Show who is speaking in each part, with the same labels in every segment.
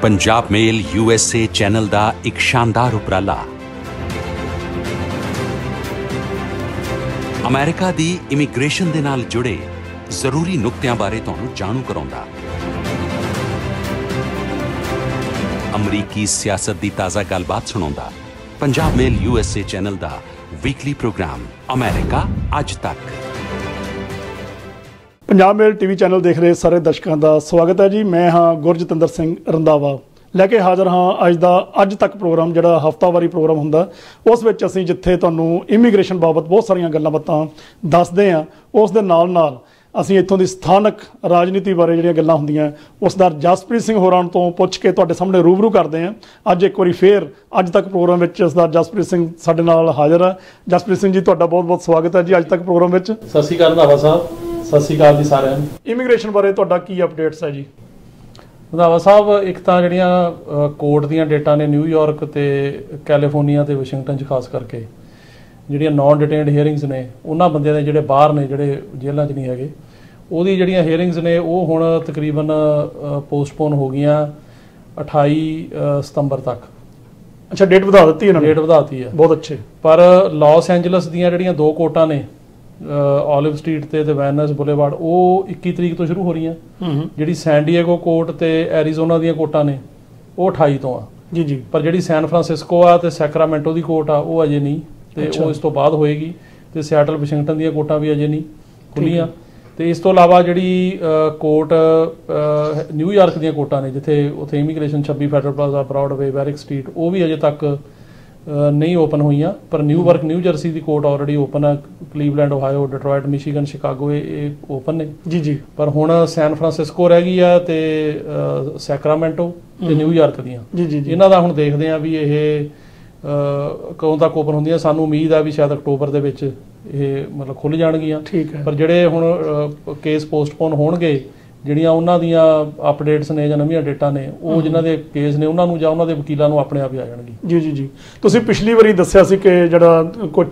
Speaker 1: Punjab mail USA channel का एक शानदार उपराला अमेरिका की इमीग्रेशन के नाल जुड़े जरूरी नुकतियां बारे तुहानूं जाणू कराउंदा। अमरीकी सियासत की ताज़ा गलबात सुणाउंदा पंजाब मेल USA चैनल का वीकली प्रोग्राम अमेरिका अज तक।
Speaker 2: पंजाब मेल टीवी चैनल देख रहे सारे दर्शकों का स्वागत है जी। मैं हाँ गुरजतिंदर सिंह रंधावा लैके हाज़र हाँ अज तक प्रोग्राम जिहड़ा हफ्तावारी प्रोग्राम हुंदा उस विच असीं जिथे तुहानूं इमीग्रेशन बाबत बहुत सारियां गल्लां बातां दसदे हां उस दे नाल नाल असीं इत्थों दी स्थानक राजनीति बारे जिहड़ियां गल्लां हुंदियां उसदार जसप्रीत सिंह होरां तों पुछ के तुहाडे सामने रूबरू करदे हां। अज एक बारी फेर अज तक प्रोग्राम विच सरदार जसप्रीत सिंह साडे नाल हाज़र है। जसप्रीत सिंह जी तुहाडा बहुत बहुत स्वागत है जी अज तक प्रोग्राम विच।
Speaker 3: सत श्री अकाल रंधावा साहब, सत श्री अकाल जी सारिਆਂ ਨੂੰ।
Speaker 2: इमीग्रेशन बारे तुहाडा की अपडेट्स है जी?
Speaker 3: रंधावा साहब एक ਤਾਂ ਜਿਹੜੀਆਂ ਕੋਰਟ ਦੀਆਂ ਡੇਟਾਂ ਨੇ ਨਿਊਯਾਰਕ ਤੇ ਕੈਲੀਫੋਰਨੀਆ ਤੇ ਵਾਸ਼ਿੰਗਟਨ 'ਚ ਖਾਸ ਕਰਕੇ ਜਿਹੜੀਆਂ ਨੌਨ ਡਿਟੇਨਡ ਹੀਅਰਿੰਗਸ ਨੇ ਉਹਨਾਂ ਬੰਦਿਆਂ ਦੇ ਜਿਹੜੇ ਬਾਹਰ ਨੇ ਜਿਹੜੇ ਜੇਲ੍ਹਾਂ 'ਚ ਨਹੀਂ ਹੈਗੇ ਉਹਦੀ ਜਿਹੜੀਆਂ ਹੀਅਰਿੰਗਸ ਨੇ ਉਹ ਹੁਣ ਤਕਰੀਬਨ ਪੋਸਟਪੋਨ ਹੋ ਗਈਆਂ 28 ਸਤੰਬਰ ਤੱਕ।
Speaker 2: ਅੱਛਾ ਡੇਟ ਵਧਾ ਦਿੱਤੀ ਇਹਨਾਂ ਨੇ?
Speaker 3: ਡੇਟ ਵਧਾਤੀ ਹੈ।
Speaker 2: ਬਹੁਤ ਅੱਛੇ। ਪਰ
Speaker 3: ਲਾਸ ਐਂਜਲਸ ਦੀਆਂ ਜਿਹੜੀਆਂ ਦੋ ਕੋਰਟਾਂ ਨੇ ऑलिव स्ट्रीट ते वैनस बुलेवार्ड वो 21 तरीक तो शुरू हो रही हैं। जी सैन डिएगो कोर्ट ते एरीजोना दी कोर्टां ने वो 28 तो आ जी। पर जी सैन फ्रांसिस्को आ ते सैक्रामेंटो दी कोर्ट आ वो अजे नहीं ते वो इस तो बाद होएगी ते सियाटल वाशिंगटन दी कोर्टां भी अजे नहीं खुलियां ते इस तो इलावा जी कोर्ट न्यूयॉर्क दी कोर्टां ने जिथे उत्थे immigration 26 federal plaza Broadway Varick street वो भी अजे तक नहीं ओपन हुई। पर न्यूयॉर्क न्यू जर्सी की कोर्ट ऑलरेडी ओपन है। Cleveland Ohio Detroit Michigan Chicago ये ओपन ने जी जी। पर हुण सैन फ्रांसिस्को रह गई है ते सैक्रामेंटो ते न्यूयॉर्क दियां जी जी। इन्हां दा हुण देखदे आ भी ये कदों तक ओपन हुंदियां। सानूं उम्मीद है भी शायद अक्टूबर दे विच ये मतलब खुल जाणगियां। ठीक है। पर जिहड़े हुण केस पोस्टपोन होणगे ਜਿਹੜੀਆਂ ਉਹਨਾਂ ਦੀਆਂ ਅਪਡੇਟਸ ਨੇ ਜਾਂ ਨਵੀਆਂ ਡੇਟਾ ਨੇ ਉਹ ਜਿਨ੍ਹਾਂ ਦੇ ਕੇਸ ਨੇ ਉਹਨਾਂ ਨੂੰ ਜਾਂ ਉਹਨਾਂ ਦੇ ਵਕੀਲਾਂ ਨੂੰ ਆਪਣੇ ਆਪ ਹੀ ਆ ਜਾਣਗੇ ਜੀ ਜੀ ਜੀ। ਤੁਸੀਂ ਪਿਛਲੀ ਵਾਰੀ ਦੱਸਿਆ ਸੀ ਕਿ ਜਿਹੜਾ ਕੁਝ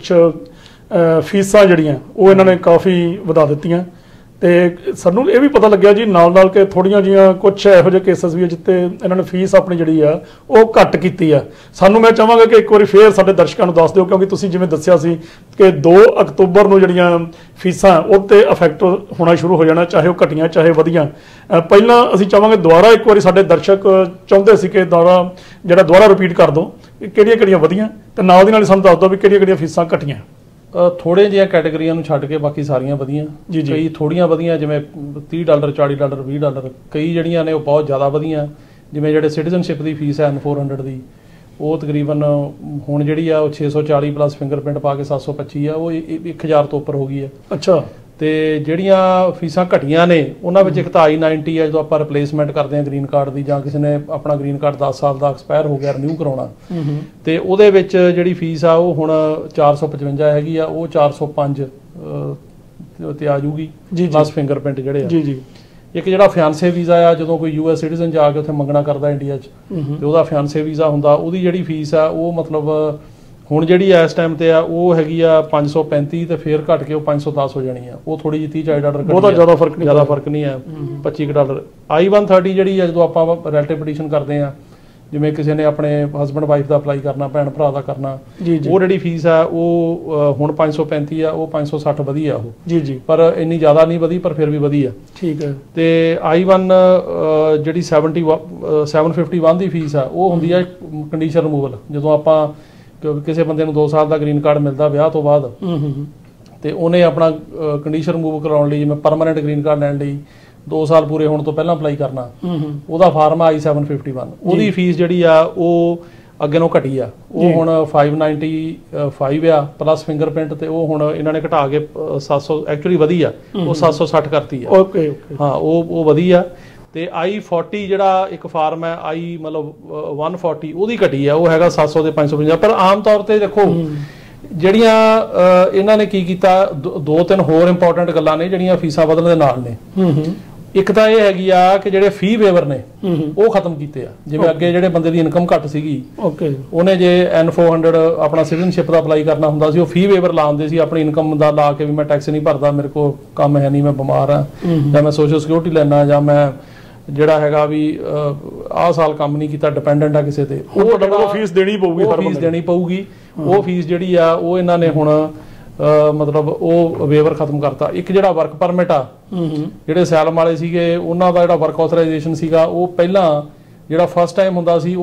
Speaker 3: ਫੀਸਾਂ ਜਿਹੜੀਆਂ ਉਹ ਇਹਨਾਂ ਨੇ ਕਾਫੀ ਵਧਾ ਦਿੱਤੀਆਂ ਤੇ ਸਾਨੂੰ ਇਹ ਵੀ ਪਤਾ ਲੱਗਿਆ ਜੀ ਨਾਲ ਨਾਲ ਕਿ ਥੋੜੀਆਂ ਜੀਆਂ ਕੁਝ ਇਹੋ ਜਿਹੇ ਕੇਸਸ ਵੀ ਜਿੱਤੇ ਇਹਨਾਂ ਨੇ ਫੀਸ ਆਪਣੀ ਜਿਹੜੀ ਆ ਉਹ ਘੱਟ ਕੀਤੀ ਆ। ਸਾਨੂੰ ਮੈਂ ਚਾਹਾਂਗਾ ਕਿ ਇੱਕ ਵਾਰੀ ਫੇਰ ਸਾਡੇ ਦਰਸ਼ਕਾਂ ਨੂੰ ਦੱਸ ਦਿਓ ਕਿਉਂਕਿ ਤੁਸੀਂ ਜਿਵੇਂ ਦੱਸਿਆ ਸੀ ਕਿ 2 ਅਕਤੂਬਰ ਨੂੰ ਜਿਹੜੀਆਂ ਫੀਸਾਂ ਉਹ 'ਤੇ ਇਫੈਕਟ ਹੋਣਾ ਸ਼ੁਰੂ ਹੋ ਜਾਣਾ ਚਾਹੇ ਉਹ ਘਟੀਆਂ ਚਾਹੇ ਵਧੀਆਂ। ਪਹਿਲਾਂ ਅਸੀਂ ਚਾਹਾਂਗੇ ਦੁਬਾਰਾ ਇੱਕ ਵਾਰੀ ਸਾਡੇ ਦਰਸ਼ਕ ਚਾਹੁੰਦੇ ਸੀ ਕਿ ਦੁਬਾਰਾ ਰਿਪੀਟ ਕਰ ਦਿਓ ਕਿਹੜੀਆਂ ਕਿਹੜੀਆਂ ਵਧੀਆਂ ਤੇ ਨਾਲ ਦੀ ਨਾਲ ਸਾਨੂੰ ਦੱਸ ਦਿਓ ਵੀ ਕਿਹੜੀਆਂ ਕਿਹੜੀਆਂ ਫੀਸਾਂ ਘਟੀਆਂ। ਥੋੜੇ ਜਿਹੀਆਂ ਕੈਟੇਗਰੀਆਂ ਨੂੰ ਛੱਡ ਕੇ ਬਾਕੀ ਸਾਰੀਆਂ ਵਧੀਆਂ। ਕਈ ਥੋੜੀਆਂ ਵਧੀਆਂ ਜਿਵੇਂ $30 $40 $20 ਕਈ ਜਿਹੜੀਆਂ ਨੇ ਉਹ ਬਹੁਤ ਜ਼ਿਆਦਾ ਵਧੀਆਂ। ਜਿਵੇਂ ਜਿਹੜੇ ਸਿਟੀਜ਼ਨਸ਼ਿਪ ਦੀ ਫੀਸ ਹੈ N400 ਦੀ ਉਹ ਤਕਰੀਬਨ ਹੁਣ ਜਿਹੜੀ ਆ ਉਹ 640 ਪਲੱਸ ਫਿੰਗਰਪ੍ਰਿੰਟ ਪਾ ਕੇ 725 ਆ ਉਹ 1000 ਤੋਂ ਉੱਪਰ ਹੋ ਗਈ ਹੈ। ਅੱਛਾ। ਤੇ ਜਿਹੜੀਆਂ ਫੀਸਾਂ ਘਟੀਆਂ ਨੇ ਉਹਨਾਂ ਵਿੱਚ ਇੱਕ ਤਾਂ I-90 ਹੈ ਜਦੋਂ ਆਪਾਂ ਰਿਪਲੇਸਮੈਂਟ ਕਰਦੇ ਹਾਂ ਗ੍ਰੀਨ ਕਾਰਡ ਦੀ ਜਾਂ ਕਿਸੇ ਨੇ ਆਪਣਾ ਗ੍ਰੀਨ ਕਾਰਡ 10 ਸਾਲ ਦਾ ਐਕਸਪਾਇਰ ਹੋ ਗਿਆ ਰਿਨਿਊ ਕਰਾਉਣਾ ਤੇ ਉਹਦੇ ਵਿੱਚ ਜਿਹੜੀ ਫੀਸ ਆ ਉਹ ਹੁਣ 455 ਹੈਗੀ ਆ ਉਹ 405 ਤੇ ਆ ਜੂਗੀ ਪਲੱਸ ਫਿੰਗਰਪ੍ਰਿੰਟ ਜਿਹੜੇ ਆ ਜੀ ਜੀ। ਇੱਕ ਜਿਹੜਾ ਫਿਆਂਸੇ ਵੀਜ਼ਾ ਆ ਜਦੋਂ ਕੋਈ US ਸਿਟੀਜ਼ਨ ਜਾ ਕੇ ਉੱਥੇ ਮੰਗਣਾ ਕਰਦਾ ਇੰਡੀਆ 'ਚ ਤੇ ਉਹਦਾ ਫਿਆਂਸੇ ਵੀਜ਼ਾ ਹੁੰਦਾ ਉਹਦੀ ਜਿਹੜੀ ਫੀਸ ਆ ਉਹ ਮਤਲਬ ਹੁਣ ਜਿਹੜੀ ਇਸ ਟਾਈਮ ਤੇ ਆ ਉਹ ਹੈਗੀ ਆ 535 ਤੇ ਫੇਰ ਘਟ ਕੇ ਉਹ 510 ਹੋ ਜਾਣੀ ਆ। ਉਹ ਥੋੜੀ ਜਿਹੀ $30 ਬਹੁਤਾ ਜ਼ਿਆਦਾ ਫਰਕ ਨਹੀਂ ਹੈ $25 I-130 ਜਿਹੜੀ ਆ ਜਦੋਂ ਆਪਾਂ ਰਿਲੇਟਿਵ ਪਟੀਸ਼ਨ ਕਰਦੇ ਆ ਜਿਵੇਂ ਕਿਸੇ ਨੇ ਆਪਣੇ ਹਸਬੈਂਡ ਵਾਈਫ ਦਾ ਅਪਲਾਈ ਕਰਨਾ ਭੈਣ ਭਰਾ ਦਾ ਕਰਨਾ ਉਹ ਜਿਹੜੀ ਫੀਸ ਆ ਉਹ ਹੁਣ 535 ਆ ਉਹ 560 ਵਧੀ ਆ ਉਹ ਜੀ ਜੀ। ਪਰ ਇੰਨੀ ਜ਼ਿਆਦਾ ਨਹੀਂ ਵਧੀ ਪਰ ਫਿਰ ਵੀ ਵਧੀ ਆ। ਠੀਕ ਹੈ। ਤੇ I-1 ਜਿਹੜੀ 751 ਦੀ ਫੀਸ ਆ ਉਹ ਹੁੰਦੀ ਆ ਕੰਡੀਸ਼ਨ ਰਿਮੂਵਲ ਜਦੋਂ ਆਪਾਂ ਕਿਸੇ ਬੰਦੇ ਨੂੰ 2 ਸਾਲ ਦਾ ਗ੍ਰੀਨ ਕਾਰਡ ਮਿਲਦਾ ਵਿਆਹ ਤੋਂ ਬਾਅਦ ਤੇ ਉਹਨੇ ਆਪਣਾ ਕੰਡੀਸ਼ਨ ਰਿਮੂਵ ਕਰਾਉਣ ਲਈ ਜਿਵੇਂ ਪਰਮਾਨੈਂਟ ਗ੍ਰੀਨ ਕਾਰਡ ਲੈਣ ਲਈ 2 ਸਾਲ ਪੂਰੇ ਹੋਣ ਤੋਂ ਪਹਿਲਾਂ ਅਪਲਾਈ ਕਰਨਾ ਉਹਦਾ ਫਾਰਮ ਆ I-751 ਉਹਦੀ ਫੀਸ ਜਿਹੜੀ ਆ ਉਹ ਅੱਗੇ ਨੂੰ ਘਟੀ ਆ ਉਹ ਹੁਣ 595 ਆ ਪਲੱਸ ਫਿੰਗਰਪ੍ਰਿੰਟ ਤੇ ਉਹ ਹੁਣ ਇਹਨਾਂ ਨੇ ਘਟਾ ਕੇ 700 ਐਕਚੁਅਲੀ ਵਧੀ ਆ ਉਹ 760 ਕਰਤੀ ਆ। ਓਕੇ ਹਾਂ ਉਹ ਵਧੀ ਆ। ਤੇ I-40 ਜਿਹੜਾ ਇੱਕ ਫਾਰਮ ਹੈ ਮਤਲਬ 140 ਉਹਦੀ ਘਟੀ ਆ ਉਹ ਹੈਗਾ 700 ਤੇ 550। ਪਰ ਆਮ ਤੌਰ ਤੇ ਦੇਖੋ ਜਿਹੜੀਆਂ ਇਹਨਾਂ ਨੇ ਕੀ ਕੀਤਾ 2-3 ਹੋਰ ਇੰਪੋਰਟੈਂਟ ਗੱਲਾਂ ਨੇ ਜਿਹੜੀਆਂ ਫੀਸਾਂ ਬਦਲਣ ਦੇ ਨਾਲ ਨੇ। ਇੱਕ ਤਾਂ ਇਹ ਹੈਗੀ ਆ ਕਿ ਜਿਹੜੇ ਫੀ ਵੇਵਰ ਨੇ ਉਹ ਖਤਮ ਕੀਤੇ ਆ। ਜਿਵੇਂ ਅੱਗੇ ਜਿਹੜੇ ਬੰਦੇ ਦੀ ਇਨਕਮ ਘੱਟ ਸੀਗੀ ਉਹਨੇ ਜੇ N400 ਆਪਣਾ ਸਿਟੀਜ਼ਨਸ਼ਿਪ ਦਾ ਅਪਲਾਈ ਕਰਨਾ ਹੁੰਦਾ ਸੀ ਉਹ ਫੀ ਵੇਵਰ ਲਾਉਂਦੇ ਸੀ ਆਪਣੀ ਇਨਕਮ ਦਾ ਲਾ ਕੇ ਵੀ ਮੈਂ ਟੈਕਸ ਨਹੀਂ ਭਰਦਾ ਮੇਰੇ ਕੋਲ ਕੰਮ ਹੈ ਨਹੀਂ ਮੈਂ ਬਿਮਾਰ ਆ ਜਾਂ ਮੈਂ ਸੋਸ਼ਲ ਸਿਕਿਉਰਿਟੀ ਲੈਣਾ ਜਾਂ ਮੈਂ ਜਿਹੜਾ ਹੈਗਾ ਵੀ ਆਹ ਸਾਲ ਕੰਮ ਨਹੀਂ ਕੀਤਾ, ਡਿਪੈਂਡੈਂਟ ਆ ਕਿਸੇ ਤੇ,
Speaker 2: ਉਹ ਫੀਸ ਦੇਣੀ ਪਊਗੀ,
Speaker 3: ਉਹ ਫੀਸ ਦੇਣੀ ਪਊਗੀ। ਉਹ ਫੀਸ ਜਿਹੜੀ ਆ ਉਹ ਇਹਨਾਂ ਨੇ ਹੁਣ ਮਤਲਬ ਉਹ ਵੇਵਰ ਖਤਮ ਕਰਤਾ। ਇੱਕ ਜਿਹੜਾ ਵਰਕ ਪਰਮਿਟ ਆ, ਜਿਹੜੇ ਅਸਾਈਲਮ ਵਾਲੇ ਸੀਗੇ ਉਹਨਾਂ ਦਾ ਜਿਹੜਾ ਵਰਕ ਆਥੋਰਾਈਜੇਸ਼ਨ ਸੀਗਾ ਉਹ ਪਹਿਲਾਂ ਜਿਹੜਾ ਫਸਟ ਟਾਈਮ ਹੁੰਦਾ ਸੀ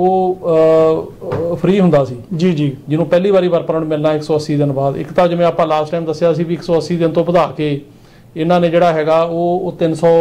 Speaker 3: ਉਹ ਫ੍ਰੀ ਹੁੰਦਾ ਸੀ
Speaker 2: ਜੀ ਜੀ,
Speaker 3: ਜਿਹਨੂੰ ਪਹਿਲੀ ਵਾਰੀ ਵਰਕ ਪਰਮਿਟ ਮਿਲਣਾ 180 ਦਿਨ ਬਾਅਦ। ਇੱਕ ਤਾਂ ਜਿਵੇਂ ਆਪਾਂ ਲਾਸਟ ਟਾਈਮ ਦੱਸਿਆ ਸੀ ਵੀ 180 ਦਿਨ ਤੋਂ ਵਧਾ ਕੇ ਇਹਨਾਂ ਨੇ ਜਿਹੜਾ ਹੈਗਾ ਉਹ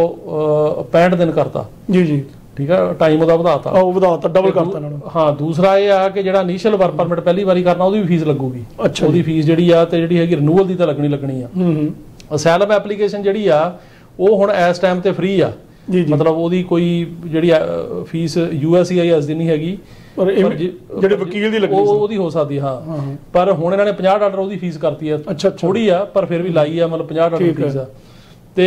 Speaker 3: 365 ਦਿਨ ਕਰਤਾ
Speaker 2: ਜੀ ਜੀ,
Speaker 3: ਠੀਕ ਹੈ, ਟਾਈਮ ਉਹਦਾ ਵਧਾਤਾ,
Speaker 2: ਉਹ ਵਧਾਤਾ, ਡਬਲ ਕਰਤਾ ਇਹਨਾਂ ਨੂੰ।
Speaker 3: ਹਾਂ, ਦੂਸਰਾ ਇਹ ਆ ਕਿ ਜਿਹੜਾ ਇਨੀਸ਼ੀਅਲ ਵਰਕ ਪਰਮਿਟ ਪਹਿਲੀ ਵਾਰੀ ਕਰਨਾ ਉਹਦੀ ਵੀ ਫੀਸ ਲੱਗੂਗੀ। ਉਹਦੀ ਫੀਸ ਜਿਹੜੀ ਆ ਤੇ ਜਿਹੜੀ ਹੈਗੀ ਰਿਨਿਊਅਲ ਦੀ ਤਾਂ ਲੱਗਣੀ ਆ। ਅਸਾਈਲਮ ਐਪਲੀਕੇਸ਼ਨ ਜਿਹੜੀ ਆ ਉਹ ਹੁਣ ਇਸ ਟਾਈਮ ਤੇ ਫ੍ਰੀ ਆ, ਮਤਲਬ ਉਹਦੀ ਕੋਈ ਜਿਹੜੀ ਫੀਸ USCIS ਦੀ ਨਹੀਂ ਹੈਗੀ, ਪਰ
Speaker 2: ਜਿਹੜੇ ਵਕੀਲ ਦੀ ਲੱਗਣੀ
Speaker 3: ਉਹਦੀ ਹੋ ਸਕਦੀ। ਹਾਂ, ਪਰ ਹੁਣ ਇਹਨਾਂ ਨੇ $50 ਉਹਦੀ ਫੀਸ ਕਰਤੀ ਆ, ਥੋੜੀ ਆ ਪਰ ਫਿਰ ਵੀ ਲਾਈ ਆ, ਮਤਲਬ $50 ਫੀਸ ਆ। ਤੇ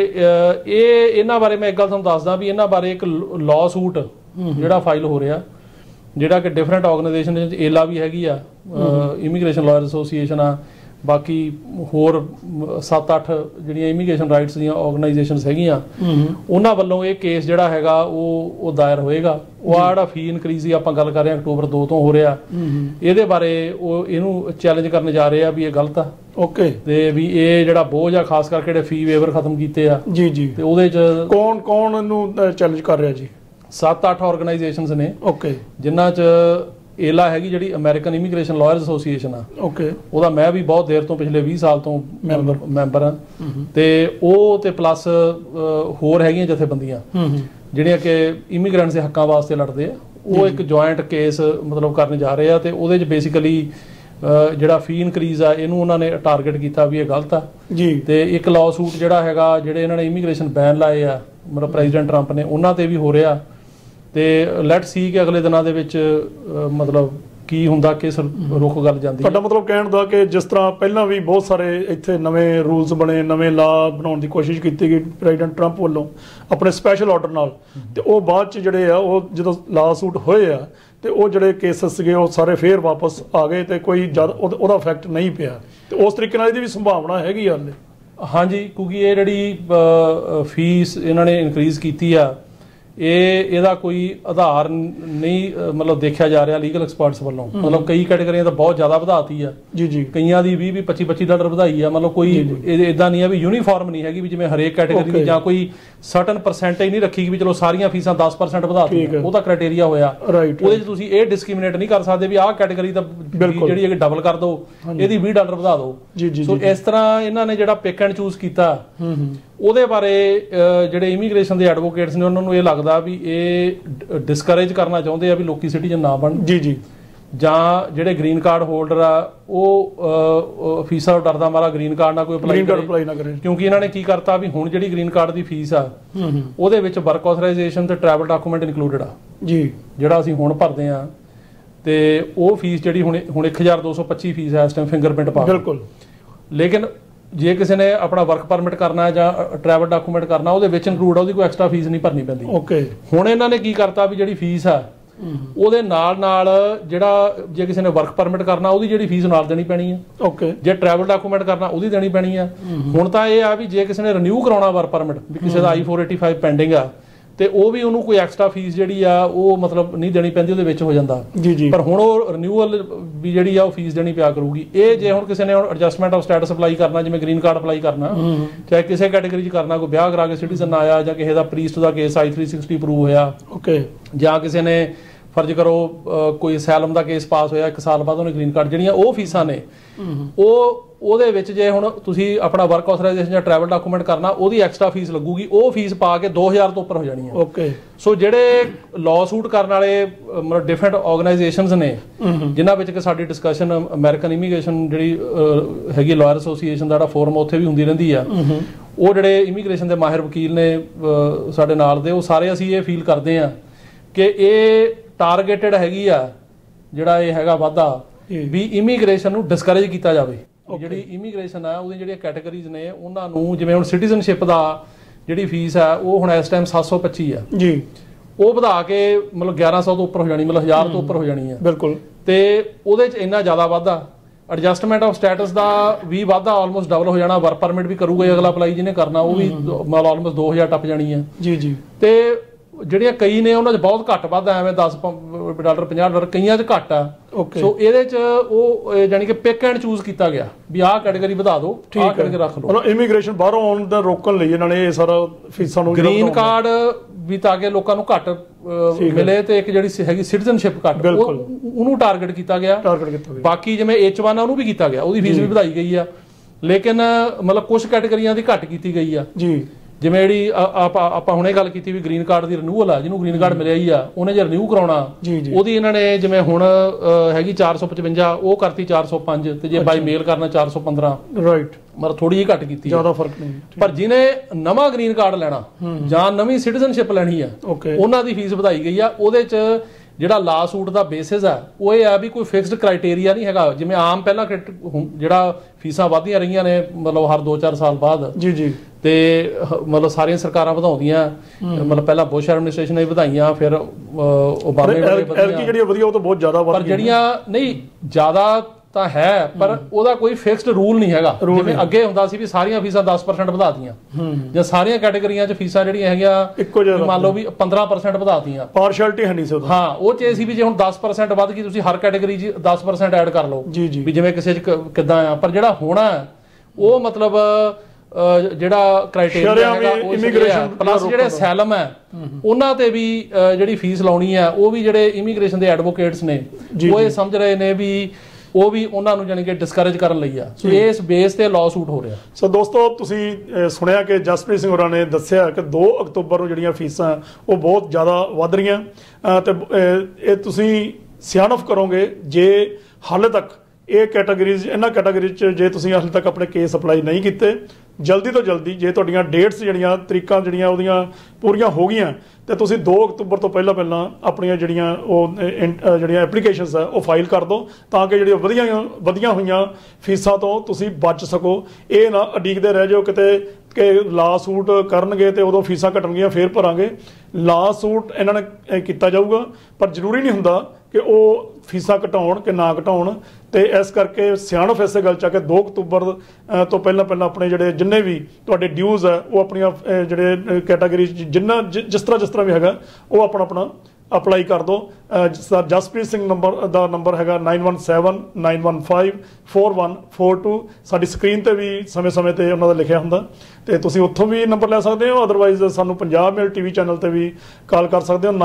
Speaker 3: ਇਹ ਇਹਨਾਂ ਬਾਰੇ ਮੈਂ ਇੱਕ ਗੱਲ ਤੁਹਾਨੂੰ ਦੱਸਦਾ ਵੀ ਇਹਨਾਂ ਬਾਰੇ ਇੱਕ ਲਾਅ ਸੂਟ ਜਿਹੜਾ ਫਾਈਲ ਹੋ ਰਿਹਾ, ਜਿਹੜਾ ਕਿ ਡਿਫਰੈਂਟ ਆਰਗੇਨਾਈਜੇਸ਼ਨ, ਏਲਾ ਵੀ ਹੈਗੀ ਆ, ਇਮੀਗ੍ਰੇਸ਼ਨ ਲਾਇਰ ਐਸੋਸੀਏਸ਼ਨ ਆ, ਬਾਕੀ ਹੋਰ 7-8 ਜਿਹੜੀਆਂ ਇਮੀਗ੍ਰੇਸ਼ਨ ਰਾਈਟਸ ਦੀਆਂ ਆਰਗੇਨਾਈਜੇਸ਼ਨਸ ਹੈਗੀਆਂ, ਉਹਨਾਂ ਵੱਲੋਂ ਇਹ ਕੇਸ ਜਿਹੜਾ ਹੈਗਾ ਉਹ ਦਾਇਰ ਹੋਏਗਾ। ਉਹ ਆ ਜਿਹੜਾ ਫੀ ਇਨਕਰੀਜ਼ ਦੀ ਆਪਾਂ ਗੱਲ ਕਰ ਰਹੇ ਹਾਂ ਅਕਤੂਬਰ 2 ਤੋਂ ਹੋ ਰਿਹਾ, ਇਹਦੇ ਬਾਰੇ ਉਹ ਇਹਨੂੰ ਚੈਲੰਜ ਕਰਨ ਜਾ ਰਹੇ ਆ ਵੀ ਇਹ ਗਲਤ ਆ।
Speaker 2: ਓਕੇ, ਤੇ ਵੀ
Speaker 3: ਇਹ ਜਿਹੜਾ ਬੋਝ ਆ, ਖਾਸ ਕਰਕੇ ਜਿਹੜੇ ਫੀ ਵੇਵਰ ਖਤਮ ਕੀਤੇ ਆ
Speaker 2: ਜੀ ਜੀ, ਤੇ
Speaker 3: ਉਹਦੇ ਚ
Speaker 2: ਕੌਣ ਇਹਨੂੰ ਚੈਲੰਜ ਕਰ ਰਿਹਾ ਜੀ?
Speaker 3: 7-8 ਆਰਗੇਨਾਈਜੇਸ਼ਨਸ ਨੇ।
Speaker 2: ਓਕੇ,
Speaker 3: ਜਿਨ੍ਹਾਂ ਚ ਏਲਾ ਹੈਗੀ ਜਿਹੜੀ ਅਮਰੀਕਨ ਇਮੀਗ੍ਰੇਸ਼ਨ ਲਾਇਰਸ ਐਸੋਸੀਏਸ਼ਨ ਆ।
Speaker 2: ਓਕੇ,
Speaker 3: ਉਹਦਾ ਮੈਂ ਵੀ ਬਹੁਤ ਦੇਰ ਤੋਂ, ਪਿਛਲੇ 20 ਸਾਲ ਤੋਂ ਮੈਂਬਰ ਆ। ਤੇ ਉਹ ਤੇ ਪਲੱਸ ਹੋਰ ਹੈਗੀਆਂ ਜਥੇਬੰਦੀਆਂ ਜਿਹੜੀਆਂ ਕਿ ਇਮੀਗ੍ਰੈਂਟਸ ਦੇ ਹੱਕਾਂ ਵਾਸਤੇ ਲੜਦੇ ਆ। ਉਹ ਇੱਕ ਜੁਆਇੰਟ ਕੇਸ ਮਤਲਬ ਕਰਨ ਜਾ ਰਹੇ ਆ, ਤੇ ਉਹਦੇ ਚ ਬੇਸਿਕਲੀ ਜਿਹੜਾ ਫੀ ਇਨਕਰੀਜ਼ ਆ ਇਹਨੂੰ ਉਹਨਾਂ ਨੇ ਟਾਰਗੇਟ ਕੀਤਾ ਵੀ ਇਹ ਗਲਤ ਆ ਜੀ। ਤੇ ਇੱਕ ਲਾਅ ਸੂਟ ਜਿਹੜਾ ਹੈਗਾ, ਜਿਹੜੇ ਇਹਨਾਂ ਨੇ ਇਮੀਗ੍ਰੇਸ਼ਨ ਬੈਨ ਲਾਏ ਆ ਮਤਲਬ ਪ੍ਰੈਜ਼ੀਡੈਂਟ ਟਰੰਪ ਨੇ, ਉਹਨਾਂ ਤੇ ਵੀ ਹੋ ਰਿਹਾ। ਤੇ ਲੈਟ ਸੀ ਕਿ ਅਗਲੇ ਦਿਨਾਂ ਦੇ ਵਿੱਚ ਮਤਲਬ ਕੀ ਹੁੰਦਾ, ਕਿਸ ਰੁਖ ਗੱਲ ਜਾਂਦੀ।
Speaker 2: ਤੁਹਾਡਾ ਮਤਲਬ ਕਹਿਣ ਦਾ ਕਿ ਜਿਸ ਤਰ੍ਹਾਂ ਪਹਿਲਾਂ ਵੀ ਬਹੁਤ ਸਾਰੇ ਇੱਥੇ ਨਵੇਂ ਰੂਲਸ ਬਣੇ, ਨਵੇਂ ਲਾਅ ਬਣਾਉਣ ਦੀ ਕੋਸ਼ਿਸ਼ ਕੀਤੀ ਗਈ ਪ੍ਰੈਜ਼ੀਡੈਂਟ ਟਰੰਪ ਵੱਲੋਂ ਆਪਣੇ ਸਪੈਸ਼ਲ ਆਰਡਰ ਨਾਲ, ਤੇ ਉਹ ਬਾਅਦ ਚ ਜਿਹੜੇ ਆ ਉਹ ਜਦੋਂ ਲਾਅ ਸੂਟ ਹੋਏ ਆ ਤੇ ਉਹ ਜਿਹੜੇ ਕੇਸਸ ਸੀਗੇ ਉਹ ਸਾਰੇ ਫੇਰ ਵਾਪਸ ਆ ਗਏ ਤੇ ਕੋਈ ਉਹਦਾ ਇਫੈਕਟ ਨਹੀਂ ਪਿਆ। ਤੇ ਉਸ ਤਰੀਕੇ ਨਾਲ ਇਹਦੀ ਵੀ ਸੰਭਾਵਨਾ ਹੈਗੀ ਆ।
Speaker 3: ਹਾਂਜੀ, ਕਿਉਂਕਿ ਇਹ ਜਿਹੜੀ ਫੀਸ ਇਹਨਾਂ ਨੇ ਇਨਕਰੀਜ਼ ਕੀਤੀ ਆ, ਇਹਦਾ ਕੋਈ ਆਧਾਰ ਨਹੀਂ ਮਤਲਬ ਦੇਖਿਆ ਜਾ ਰਿਹਾ ਲੀਗਲ ਐਕਸਪਰਟਸ ਵੱਲੋਂ। ਮਤਲਬ ਕਈ ਕੈਟੇਗਰੀਆਂ ਤਾਂ ਬਹੁਤ ਜ਼ਿਆਦਾ ਵਧਾਤੀ ਆ ਜੀ ਜੀ, ਕਈਆਂ ਦੀ 20-20, $25-25 ਵਧਾਈ ਆ। ਮਤਲਬ ਕੋਈ ਇਦਾਂ ਨਹੀਂ ਆ ਵੀ ਯੂਨੀਫਾਰਮ ਨਹੀਂ ਹੈਗੀ ਵੀ ਜਿਵੇਂ ਹਰੇਕ ਕੈਟੇਗਰੀ ਦੀ ਜਾਂ ਕੋਈ ਸਰਟਨ ਪਰਸੈਂਟੇਜ ਨਹੀਂ ਰੱਖੀ ਵੀ ਚਲੋ ਸਾਰੀਆਂ ਫੀਸਾਂ 10% ਵਧਾਤੀਆਂ, ਉਹ ਤਾਂ ਕ੍ਰਾਈਟੇਰੀਆ ਹੋਇਆ। ਉਹਦੇ 'ਚ ਤੁਸੀਂ ਇਹ ਡਿਸਕ੍ਰਿਮੀਨੇਟ ਨਹੀਂ ਕਰ ਸਕਦੇ ਵੀ ਆਹ ਕੈਟੇਗਰੀ ਤਾਂ ਜਿਹੜੀ ਹੈ ਡਬਲ ਕਰ ਦਿਓ, ਇਹਦੀ $20 ਵਧਾ ਦਿਓ। ਸੋ ਇਸ ਤਰ੍ਹਾਂ ਇਹਨਾਂ ਨੇ ਜਿਹੜਾ ਪਿਕ ਐਂਡ ਚੂਜ਼ ਕੀਤਾ, ਉਹਦੇ ਬਾਰੇ ਜਿਹੜੇ ਇਮੀਗ੍ਰੇਸ਼ਨ ਦੇ ਐਡਵੋਕੇਟਸ ਨੇ ਉਹਨਾਂ ਨੂੰ ਇਹ ਲੱਗਦਾ ਵੀ ਇਹ ਡਿਸਕਰੇਜ ਕਰਨਾ ਚਾਹੁੰਦੇ ਆ ਵੀ ਲੋਕੀ ਸਿਟੀਜ਼ਨ ਨਾ ਬਣਨ ਜੀ ਜੀ, ਜਾਂ ਜਿਹੜੇ ਗ੍ਰੀਨ ਕਾਰਡ ਹੋਲਡਰ ਆ ਉਹ ਫੀਸਾਂ ਤੋਂ ਡਰਦਾ ਮਾਰਾ ਗ੍ਰੀਨ ਕਾਰਡ ਨਾਲ ਕੋਈ ਅਪਲਾਈ ਨਾ ਕਰੇ। ਕਿਉਂਕਿ ਇਹਨਾਂ ਨੇ ਕੀ ਕਰਤਾ ਵੀ ਹੁਣ ਜਿਹੜੀ ਗ੍ਰੀਨ ਕਾਰਡ ਦੀ ਫੀਸ ਆ ਉਹਦੇ ਵਿੱਚ ਵਰਕ ਆਥੋਰਾਈਜੇਸ਼ਨ ਤੇ ਟਰੈਵਲ ਡਾਕੂਮੈਂਟ ਇਨਕਲੂਡਡ ਆ ਜੀ, ਜਿਹੜਾ ਅਸੀਂ ਹੁਣ ਭਰਦੇ ਆ। ਤੇ ਉਹ ਫੀਸ ਜਿਹੜੀ ਹੁਣ 1225 ਫੀਸ ਹੈ ਇਸ ਟਾਈਮ ਫਿੰਗਰਪ੍ਰਿੰਟ ਪਾ ਬਿਲਕੁਲ। ਲੇਕਿਨ ਜੇ ਕਿਸੇ ਨੇ ਆਪਣਾ ਵਰਕ ਪਰਮਿਟ ਕਰਨਾ ਜਾਂ ਟਰੈਵਲ ਡਾਕੂਮੈਂਟ ਕਰਨਾ, ਉਹਦੇ ਵਿੱਚ ਇਨਕਲੂਡ ਆ, ਉਹਦੀ ਕੋਈ ਐਕਸਟਰਾ ਫੀਸ ਨਹੀਂ ਭਰਨੀ ਪੈਂਦੀ। ਓਕੇ, ਹੁਣ ਇਹਨਾਂ ਨੇ ਕੀ ਕਰਤਾ ਵੀ ਜਿਹੜੀ ਫੀਸ ਆ ਉਹਦੇ ਨਾਲ ਜਿਹੜਾ ਜੇ ਕਿਸੇ ਨੇ ਵਰਕ ਪਰਮਿਟ ਕਰਨਾ ਉਹਦੀ ਜਿਹੜੀ ਫੀਸ ਨਾਲ ਦੇਣੀ ਪੈਣੀ ਆ। ਓਕੇ, ਜੇ ਟਰੈਵਲ ਡਾਕੂਮੈਂਟ ਕਰਨਾ ਉਹਦੀ ਦੇਣੀ ਪੈਣੀ ਆ। ਹੁਣ ਤਾਂ ਇਹ ਆ ਵੀ ਜੇ ਕਿਸੇ ਨੇ ਰਿਨਿਊ ਕਰਾਉਣਾ ਵਰਕ ਪਰਮਿਟ, ਵੀ ਕਿਸੇ ਦਾ I-485 ਪੈਂਡਿੰਗ ਆ, ਤੇ ਉਹ ਵੀ ਉਹਨੂੰ ਕੋਈ ਐਕਸਟਰਾ ਫੀਸ ਜਿਹੜੀ ਆ ਉਹ ਮਤਲਬ ਨਹੀਂ ਦੇਣੀ ਪੈਂਦੀ, ਉਹਦੇ ਵਿੱਚ ਹੋ ਜਾਂਦਾ ਜੀ ਜੀ। ਪਰ ਹੁਣ ਉਹ ਰਿਨਿਊਅਲ ਵੀ ਜਿਹੜੀ ਆ ਉਹ ਫੀਸ ਦੇਣੀ ਪਿਆ ਕਰੂਗੀ। ਇਹ ਜੇ ਹੁਣ ਕਿਸੇ ਨੇ ਹੁਣ ਐਡਜਸਟਮੈਂਟ ਆਫ ਸਟੇਟਸ ਅਪਲਾਈ ਕਰਨਾ, ਜਿਵੇਂ ਗ੍ਰੀਨ ਕਾਰਡ ਅਪਲਾਈ ਕਰਨਾ, ਚਾਹੇ ਕਿਸੇ ਕੈਟੇਗਰੀ 'ਚ ਕਰਨਾ, ਕੋਈ ਵਿਆਹ ਕਰਾ ਕੇ ਸਿਟੀਜ਼ਨ ਆਇਆ, ਜਾਂ ਕਿਸੇ ਦਾ ਪ੍ਰੀਸਟ ਦਾ ਕੇਸ I-360 ਅਪਰੂਵ ਹੋਇਆ, ਓਕੇ, ਜਾਂ ਕਿਸੇ ਨੇ ਫਰਜ਼ ਕਰੋ ਕੋਈ ਅਸਾਈਲਮ ਦਾ ਕੇਸ ਪਾਸ ਹੋਇਆ 1 ਸਾਲ ਬਾਅਦ ਉਹਨੇ ਗ੍ਰੀਨ ਕਾਰਡ, ਜਿਹੜੀਆਂ ਉਹ ਫੀਸਾਂ ਨੇ ਉਹਦੇ ਵਿੱਚ ਜੇ ਹੁਣ ਤੁਸੀਂ ਆਪਣਾ ਵਰਕ ਆਥੋਰਾਈਜੇਸ਼ਨ ਜਾਂ ਟਰੈਵਲ ਡਾਕੂਮੈਂਟ ਕਰਨਾ, ਉਹਦੀ ਐਕਸਟਰਾ ਫੀਸ ਲੱਗੂਗੀ। ਉਹ ਫੀਸ ਪਾ ਕੇ 2000 ਤੋਂ ਉੱਪਰ ਹੋ ਜਾਣੀ ਹੈ। ਓਕੇ, ਸੋ ਜਿਹੜੇ ਲਾਅ ਸੂਟ ਕਰਨ ਵਾਲੇ ਮਤਲਬ ਡਿਫਰੈਂਟ ਆਰਗੇਨਾਈਜੇਸ਼ਨਸ ਨੇ, ਜਿਨ੍ਹਾਂ ਵਿੱਚ ਕਿ ਸਾਡੀ ਡਿਸਕਸ਼ਨ ਅਮਰੀਕਨ ਇਮੀਗ੍ਰੇਸ਼ਨ ਜਿਹੜੀ ਹੈਗੀ ਲਾਇਰ ਐਸੋਸੀਏਸ਼ਨ ਦਾ ਜਿਹੜਾ ਫੋਰਮ ਉੱਥੇ ਵੀ ਹੁੰਦੀ ਰਹਿੰਦੀ ਆ, ਉਹ ਜਿਹੜੇ ਇਮੀਗ੍ਰੇਸ਼ਨ ਦੇ ਮਾਹਿਰ ਵਕੀਲ ਨੇ ਸਾਡੇ ਨਾਲ ਦੇ, ਉਹ ਸਾਰੇ ਅਸੀਂ ਇਹ ਫੀਲ ਕਰਦੇ ਆ ਕਿ ਇਹ ਟਾਰਗੇਟਡ ਹੈਗੀ ਆ ਜਿਹੜਾ ਇਹ ਹੈਗਾ ਵਾਧਾ, ਵੀ ਇਮੀਗ੍ਰੇਸ਼ਨ ਨੂੰ ਡਿਸਕਰੇਜ ਕੀਤਾ ਜਾਵੇ। ਜਿਹੜੀ ਇਮੀਗ੍ਰੇਸ਼ਨ ਆ ਉਹਦੀ ਜਿਹੜੀਆਂ ਕੈਟੇਗਰੀਜ਼ ਨੇ ਉਹਨਾਂ ਨੂੰ, ਜਿਵੇਂ ਹੁਣ ਸਿਟੀਜ਼ਨਸ਼ਿਪ ਦਾ ਜਿਹੜੀ ਫੀਸ ਆ ਉਹ ਹੁਣ ਇਸ ਟਾਈਮ 725 ਆ ਜੀ, ਉਹ ਵਧਾ ਕੇ ਮਤਲਬ 1100 ਤੋਂ ਉੱਪਰ ਹੋ ਜਾਣੀ, ਮਤਲਬ 1000 ਤੋਂ ਉੱਪਰ ਹੋ ਜਾਣੀ ਆ ਬਿਲਕੁਲ। ਤੇ ਉਹਦੇ 'ਚ ਇੰਨਾ ਜ਼ਿਆਦਾ ਵਾਧਾ, ਐਡਜਸਟਮੈਂਟ ਆਫ ਸਟੇਟਸ ਦਾ ਵੀ ਵਾਧਾ ਆਲਮੋਸਟ ਡਬਲ ਹੋ ਜਾਣਾ। ਵਰਕ ਪਰਮਿਟ ਵੀ ਕਰੂਗਾ ਅਗਲਾ ਅਪਲਾਈ ਜਿਹਨੇ ਕਰਨਾ, ਉਹ ਵੀ ਮਤਲਬ ਆਲਮੋਸਟ 2000 ਟੱਪ ਜਾਣੀ ਆ ਜੀ ਜੀ। ਤੇ ਜਿਹੜੀਆਂ ਕਈ ਨੇ ਉਹਨਾਂ 'ਚ ਬਹੁਤ ਘੱਟ ਵੱਧ ਐਵੇਂ $10 $50 ਕਈਆਂ 'ਚ ਘੱਟ ਆ। ਸੋ ਇਹਦੇ 'ਚ ਉਹ ਜਾਨੀ ਕਿ ਪਿਕ ਐਂਡ ਚੂਜ਼ ਕੀਤਾ ਗਿਆ ਵੀ ਆਹ ਕੈਟਾਗਰੀ ਵਧਾ ਦਿਓ, ਆਹ ਕੈਟਾਗਰੀ ਰੱਖ ਲਓ।
Speaker 2: ਮਤਲਬ ਇਮੀਗ੍ਰੇਸ਼ਨ ਬਾਹਰੋਂ ਆਉਣ ਦਾ ਰੋਕਣ ਲਈ ਇਹਨਾਂ ਨੇ ਇਹ ਸਾਰਾ ਫੀਸਾਂ ਨੂੰ
Speaker 3: ਗ੍ਰੀਨ ਕਾਰਡ ਵੀ ਤਾਂ ਕਿ ਲੋਕਾਂ ਨੂੰ ਘੱਟ ਮਿਲੇ ਤੇ ਇੱਕ ਜਿਹੜੀ ਹੈਗੀ ਸਿਟੀਜ਼ਨਸ਼ਿਪ ਘੱਟ ਉਹਨੂੰ ਟਾਰਗੇਟ ਕੀਤਾ ਗਿਆ। ਬਾਕੀ ਜਿਵੇਂ H1 ਉਹਨੂੰ ਵੀ ਕੀਤਾ ਗਿਆ, ਉਹਦੀ ਫੀਸ ਵੀ ਵਧਾਈ ਗਈ ਆ, ਲੇਕਿਨ ਮਤਲਬ ਕੁਝ ਕੈਟਾਗਰੀਆਂ ਦੀ ਘੱਟ ਕੀਤੀ ਗਈ ਆ ਜੀ। ਜਿਵੇਂ ਜਿਹੜੀ ਆਪਾਂ ਹੁਣੇ ਗੱਲ ਕੀਤੀ ਵੀ ਗ੍ਰੀਨ ਕਾਰਡ ਦੀ ਰਿਨਿਊਅਲ ਆ, ਜਿਹਨੂੰ ਗ੍ਰੀਨ ਕਾਰਡ ਮਿਲਿਆ ਹੀ ਆ ਉਹਨੇ ਜੇ ਰਿਨਿਊ ਕਰਾਉਣਾ ਉਹਦੀ ਇਹਨਾਂ ਨੇ ਜਿਵੇਂ ਹੁਣ ਹੈਗੀ 455 ਉਹ ਕਰਤੀ 405 ਤੇ ਜੇ ਬਾਈ ਮੇਲ ਕਰਨਾ 415 ਰਾਈਟ, ਮਤਲਬ ਥੋੜੀ ਜਿਹੀ ਘੱਟ ਕੀਤੀ, ਜ਼ਿਆਦਾ ਫਰਕ ਨਹੀਂ। ਪਰ ਜਿਹਨੇ ਨਵਾਂ ਗ੍ਰੀਨ ਕਾਰਡ ਲੈਣਾ ਜਾਂ ਨਵੀਂ ਸਿਟੀਜ਼ਨਸ਼ਿਪ ਲੈਣੀ ਆ ਉਹਨਾਂ ਦੀ ਫੀਸ ਵਧਾਈ ਗਈ ਆ। ਉਹਦੇ 'ਚ ਜਿਹੜਾ ਲਾ ਸੂਟ ਦਾ ਬੇਸਿਸ ਆ ਉਹ ਇਹ ਆ ਵੀ ਕੋਈ ਫਿਕਸਡ ਕ੍ਰਾਈਟੇਰੀਆ ਨਹੀਂ ਹੈਗਾ। ਜਿਵੇਂ ਆਮ ਪਹਿਲਾਂ ਜਿਹੜਾ ਫੀਸਾਂ ਵਧਦੀਆਂ ਰਹੀਆਂ ਨੇ ਮਤਲਬ ਹਰ 2-4 ਸਾਲ ਬਾਅਦ ਜੀ ਤੇ ਮਤਲਬ ਸਾਰੀਆਂ ਸਰਕਾਰਾਂ ਵਧਾਉਂਦੀਆਂ, ਮਤਲਬ ਪਹਿਲਾਂ ਬੁਸ਼ ਐਡਮਿਨਿਸਟ੍ਰੇਸ਼ਨ ਨੇ ਵਧਾਈਆਂ, ਫਿਰ ਓਬਾਮੇ ਜਿਹੜੀਆਂ ਵਧੀਆ ਉਹ ਤਾਂ ਬਹੁਤ ਜ਼ਿਆਦਾ, ਪਰ ਜਿਹੜੀਆਂ ਨਹੀਂ ਜ਼ਿਆਦਾ ਤਾਂ ਹੈ ਪਰ ਉਹਦਾ ਕੋਈ ਫਿਕਸਡ ਰੂਲ ਨਹੀਂ ਹੈਗਾ। ਜਿਵੇਂ ਅੱਗੇ ਹੁੰਦਾ ਸੀ ਵੀ ਸਾਰੀਆਂ ਫੀਸਾਂ 10% ਵਧਾਤੀਆਂ ਜਾਂ ਸਾਰੀਆਂ ਕੈਟਾਗਰੀਆਂ 'ਚ ਫੀਸਾਂ ਜਿਹੜੀਆਂ ਹੈਗੀਆਂ ਮੰਨ ਲਓ ਵੀ 15% ਵਧਾਤੀਆਂ, ਪਾਰਸ਼ੈਲਿਟੀ ਹੈ ਨਹੀਂ ਸੀ। ਹਾਂ, ਉਹ 'ਚ ਇਹ ਸੀ ਵੀ ਜੇ ਹੁਣ 10% ਵੱਧ ਗਈ ਤੁਸੀਂ ਹਰ ਕੈਟਾਗਰੀ 'ਚ 10% ਐਡ ਕਰ ਲਓ ਵੀ ਜਿਵੇਂ ਕਿਸੇ 'ਚ ਕਿੱਦਾਂ ਆ। ਪਰ ਜਿਹੜਾ ਹੋਣਾ ਉਹ ਮਤਲਬ ਜਿਹੜਾ ਕ੍ਰਾਈਟੇਰੀਆ ਹੈਗਾ ਉਹ ਇਮੀਗ੍ਰੇਸ਼ਨ ਪਲੱਸ ਜਿਹੜੇ ਅਸਾਈਲਮ ਹੈ ਉਹਨਾਂ ਤੇ ਵੀ ਜਿਹੜੀ ਫੀਸ ਲਾਉਣੀ ਹੈ ਉਹ ਵੀ ਜਿਹੜੇ ਇਮੀਗ੍ਰੇਸ਼ਨ ਦੇ ਐਡਵੋਕੇਟਸ ਨੇ ਉਹ ਇਹ ਸਮਝ ਰਹੇ ਨੇ ਵੀ ਉਹ ਵੀ ਉਹਨਾਂ ਨੂੰ ਜਾਨੀ ਕਿ ਡਿਸਕਰੇਜ ਕਰਨ ਲਈ ਆ। ਸੋ ਇਸ ਬੇਸ ਤੇ ਲਾਅ ਸੂਟ ਹੋ ਰਿਹਾ। ਸੋ ਦੋਸਤੋ ਤੁਸੀਂ ਸੁਣਿਆ ਕਿ ਜਸਪ੍ਰੀਤ ਸਿੰਘ ਹੋਰਾਂ ਨੇ ਦੱਸਿਆ ਕਿ 2 ਅਕਤੂਬਰ ਨੂੰ ਜਿਹੜੀਆਂ ਫੀਸਾਂ ਉਹ ਬਹੁਤ ਜ਼ਿਆਦਾ ਵੱਧ ਰਹੀਆਂ ਤੇ ਇਹ ਤੁਸੀਂ ਸਿਆਣਪ ਕਰੋਗੇ ਜੇ ਹਾਲੇ ਤੱਕ ਇਹ ਕੈਟਾਗਰੀਜ਼ ਇਹਨਾਂ ਕੈਟਾਗਰੀ 'ਚ ਜੇ ਤੁਸੀਂ ਹਾਲੇ ਤੱਕ ਆਪਣੇ ਕੇਸ ਅਪਲਾਈ ਨਹੀਂ ਕੀਤੇ, ਜਲਦੀ ਤੋਂ ਜਲਦੀ ਜੇ ਤੁਹਾਡੀਆਂ ਡੇਟਸ ਜਿਹੜੀਆਂ ਤਰੀਕਾਂ ਜਿਹੜੀਆਂ ਉਹਦੀਆਂ ਪੂਰੀਆਂ ਹੋ ਗਈਆਂ ਤੇ ਤੁਸੀਂ 2 ਅਕਤੂਬਰ ਤੋਂ ਪਹਿਲਾਂ ਆਪਣੀਆਂ ਜਿਹੜੀਆਂ ਉਹ ਜਿਹੜੀਆਂ ਐਪਲੀਕੇਸ਼ਨਸ ਆ ਉਹ ਫਾਈਲ ਕਰ ਦਿਓ ਤਾਂ ਕਿ ਜਿਹੜੀਆਂ ਵਧੀਆਂ ਹੋਈਆਂ ਫੀਸਾਂ ਤੋਂ ਤੁਸੀਂ ਬਚ ਸਕੋ। ਇਹ ਨਾ ਉਡੀਕਦੇ ਰਹਿ ਜਾਓ ਕਿਤੇ ਕਿ ਲਾ ਸੂਟ ਕਰਨਗੇ ਤੇ ਉਦੋਂ ਫੀਸਾਂ ਘਟਣਗੀਆਂ ਫੇਰ ਭਰਾਂਗੇ। ਲਾ ਸੂਟ ਇਹਨਾਂ ਨੇ ਕੀਤਾ ਜਾਊਗਾ ਪਰ ਜ਼ਰੂਰੀ ਨਹੀਂ ਹੁੰਦਾ ਕਿ ਉਹ ਫੀਸਾਂ ਘਟਾਉਣ ਕਿ ਨਾ ਘਟਾਉਣ, ਤੇ ਇਸ ਕਰਕੇ ਸਿਆਣਪ ਇਸੇ ਗੱਲ 'ਚ ਆ ਕਿ 2 ਅਕਤੂਬਰ ਤੋਂ ਪਹਿਲਾਂ ਜਿਜਿਹੜੇ ਜਿੰਨੇ ਵੀ ਤੁਹਾਡੇ ਡਿਊਜ਼ ਹੈ ਉਹ ਆਪਣੀਆਂ ਜਿਹੜੇ ਕੈਟਾਗਰੀ ਜਿਸ ਤਰ੍ਹਾਂ ਵੀ ਹੈਗਾ ਉਹ ਆਪਣਾ ਅਪਲਾਈ ਕਰ ਦਿਓ। ਜਸਪ੍ਰੀਤ ਸਿੰਘ ਦਾ ਨੰਬਰ ਹੈਗਾ 9179154142। ਸਾਡੀ ਸਕਰੀਨ ਤੇ ਵੀ ਸਮੇਂ ਤੇ ਉਹਨਾਂ ਦਾ ਲਿਖਿਆ ਹੁੰਦਾ ਤੇ ਤੁਸੀਂ ਉੱਥੋਂ ਵੀ ਨੰਬਰ ਲੈ ਸਕਦੇ ਹੋ, ਅਦਰਵਾਈਜ਼ ਸਾਨੂੰ ਪੰਜਾਬ ਮੇਲ TV ਚੈਨਲ ਤੇ ਵੀ ਕਾਲ ਕਰ ਸਕਦੇ ਹੋ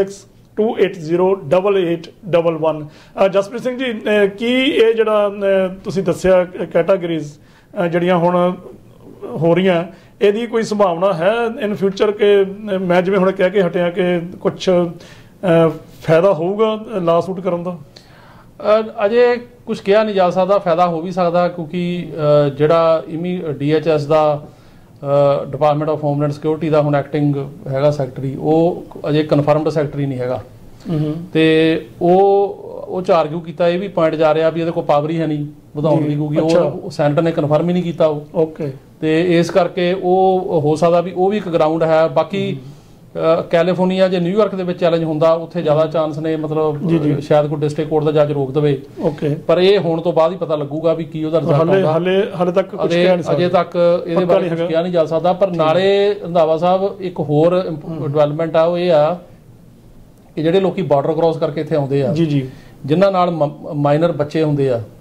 Speaker 3: 9162808811। ਜਸਪ੍ਰੀਤ ਸਿੰਘ ਜੀ, ਕੀ ਇਹ ਜਿਹੜਾ ਤੁਸੀਂ ਦੱਸਿਆ ਕੈਟਾਗਰੀਜ਼ ਜਿਹੜੀਆਂ ਹੁਣ ਹੋ ਰਹੀਆਂ ਇਹਦੀ ਕੋਈ ਸੰਭਾਵਨਾ ਹੈ ਇਨ ਫਿਊਚਰ ਕਿ ਮੈਂ ਜਿਵੇਂ ਹੁਣ ਕਹਿ ਕੇ ਹਟਿਆ ਕਿ ਕੁਛ ਫਾਇਦਾ ਹੋਊਗਾ ਲਾ ਸੂਟ ਕਰਨ ਦਾ? ਅਜੇ ਕੁਝ ਕਿਹਾ ਨਹੀਂ ਜਾ ਸਕਦਾ, ਫਾਇਦਾ ਹੋ ਵੀ ਸਕਦਾ ਕਿਉਂਕਿ ਜਿਹੜਾ DHS ਦਾ ਡਿਪਾਰਟਮੈਂਟ ਆਫ ਹੋਮਲੈਂਡ ਸਿਕਿਉਰਿਟੀ ਦਾ ਹੁਣ ਐਕਟਿੰਗ ਹੈਗਾ ਸੈਕਟਰੀ, ਉਹ ਅਜੇ ਕਨਫਰਮਡ ਸੈਕਟਰੀ ਨਹੀਂ ਹੈਗਾ ਤੇ ਉਹ 'ਚ ਆਰਗੂ ਕੀਤਾ ਇਹ ਵੀ ਪੁਆਇੰਟ ਜਾ ਰਿਹਾ ਵੀ ਇਹਦੇ ਕੋਲ ਪਾਵਰ ਹੀ ਹੈ ਨਹੀਂ ਵਧਾਉਣ ਦੀ ਕਿਉਂਕਿ ਉਹ ਸੈਨੇਟ ਨੇ ਕਨਫਰਮ ਹੀ ਨਹੀਂ ਕੀਤਾ ਉਹ ਤੇ ਇਸ ਕਰਕੇ ਉਹ ਹੋ ਸਕਦਾ ਵੀ ਉਹ ਵੀ ਇੱਕ ਗਰਾਊਂਡ ਹੈ। ਬਾਕੀ ਕੈਲੀਫੋਰਨੀਆ ਜੇ ਨਿਊਯਾਰਕ ਦੇ ਵਿੱਚ ਚੈਲੰਜ ਹੁੰਦਾ ਉੱਥੇ ਜ਼ਿਆਦਾ ਚਾਂਸ ਨੇ, ਮਤਲਬ ਸ਼ਾਇਦ ਕੋਈ ਡਿਸਟ੍ਰਿਕਟ ਕੋਰਟ ਦਾ ਜੱਜ ਰੋਕ ਦੇਵੇ ਪਰ ਇਹ ਹੋਣ ਤੋਂ ਬਾਅਦ ਹੀ ਪਤਾ ਲੱਗੂਗਾ ਵੀ ਕੀ ਉਹਦਾ ਰਿਜ਼ਲਟ ਆਉਂਦਾ। ਹਾਲੇ ਤੱਕ ਅਜੇ ਤੱਕ ਇਹਦੇ ਬਾਰੇ ਕੁਝ ਕਿਹਾ ਨਹੀਂ ਜਾ ਸਕਦਾ। ਪਰ ਨਾਲੇ ਰੰਧਾਵਾ ਸਾਹਿਬ ਇੱਕ ਹੋਰ ਡਿਵੈਲਪਮੈਂਟ ਆ ਉਹ ਇਹ ਆ ਕਿ ਜਿਹੜੇ ਲੋਕੀ ਬਾਰਡਰ ਕ੍ਰਾਸ ਕਰਕੇ ਇੱਥੇ ਆਉਂਦੇ ਆ ਜਿਨ੍ਹਾਂ ਨਾਲ ਮਾਈਨਰ ਬੱਚੇ ਹੁੰਦੇ ਆ,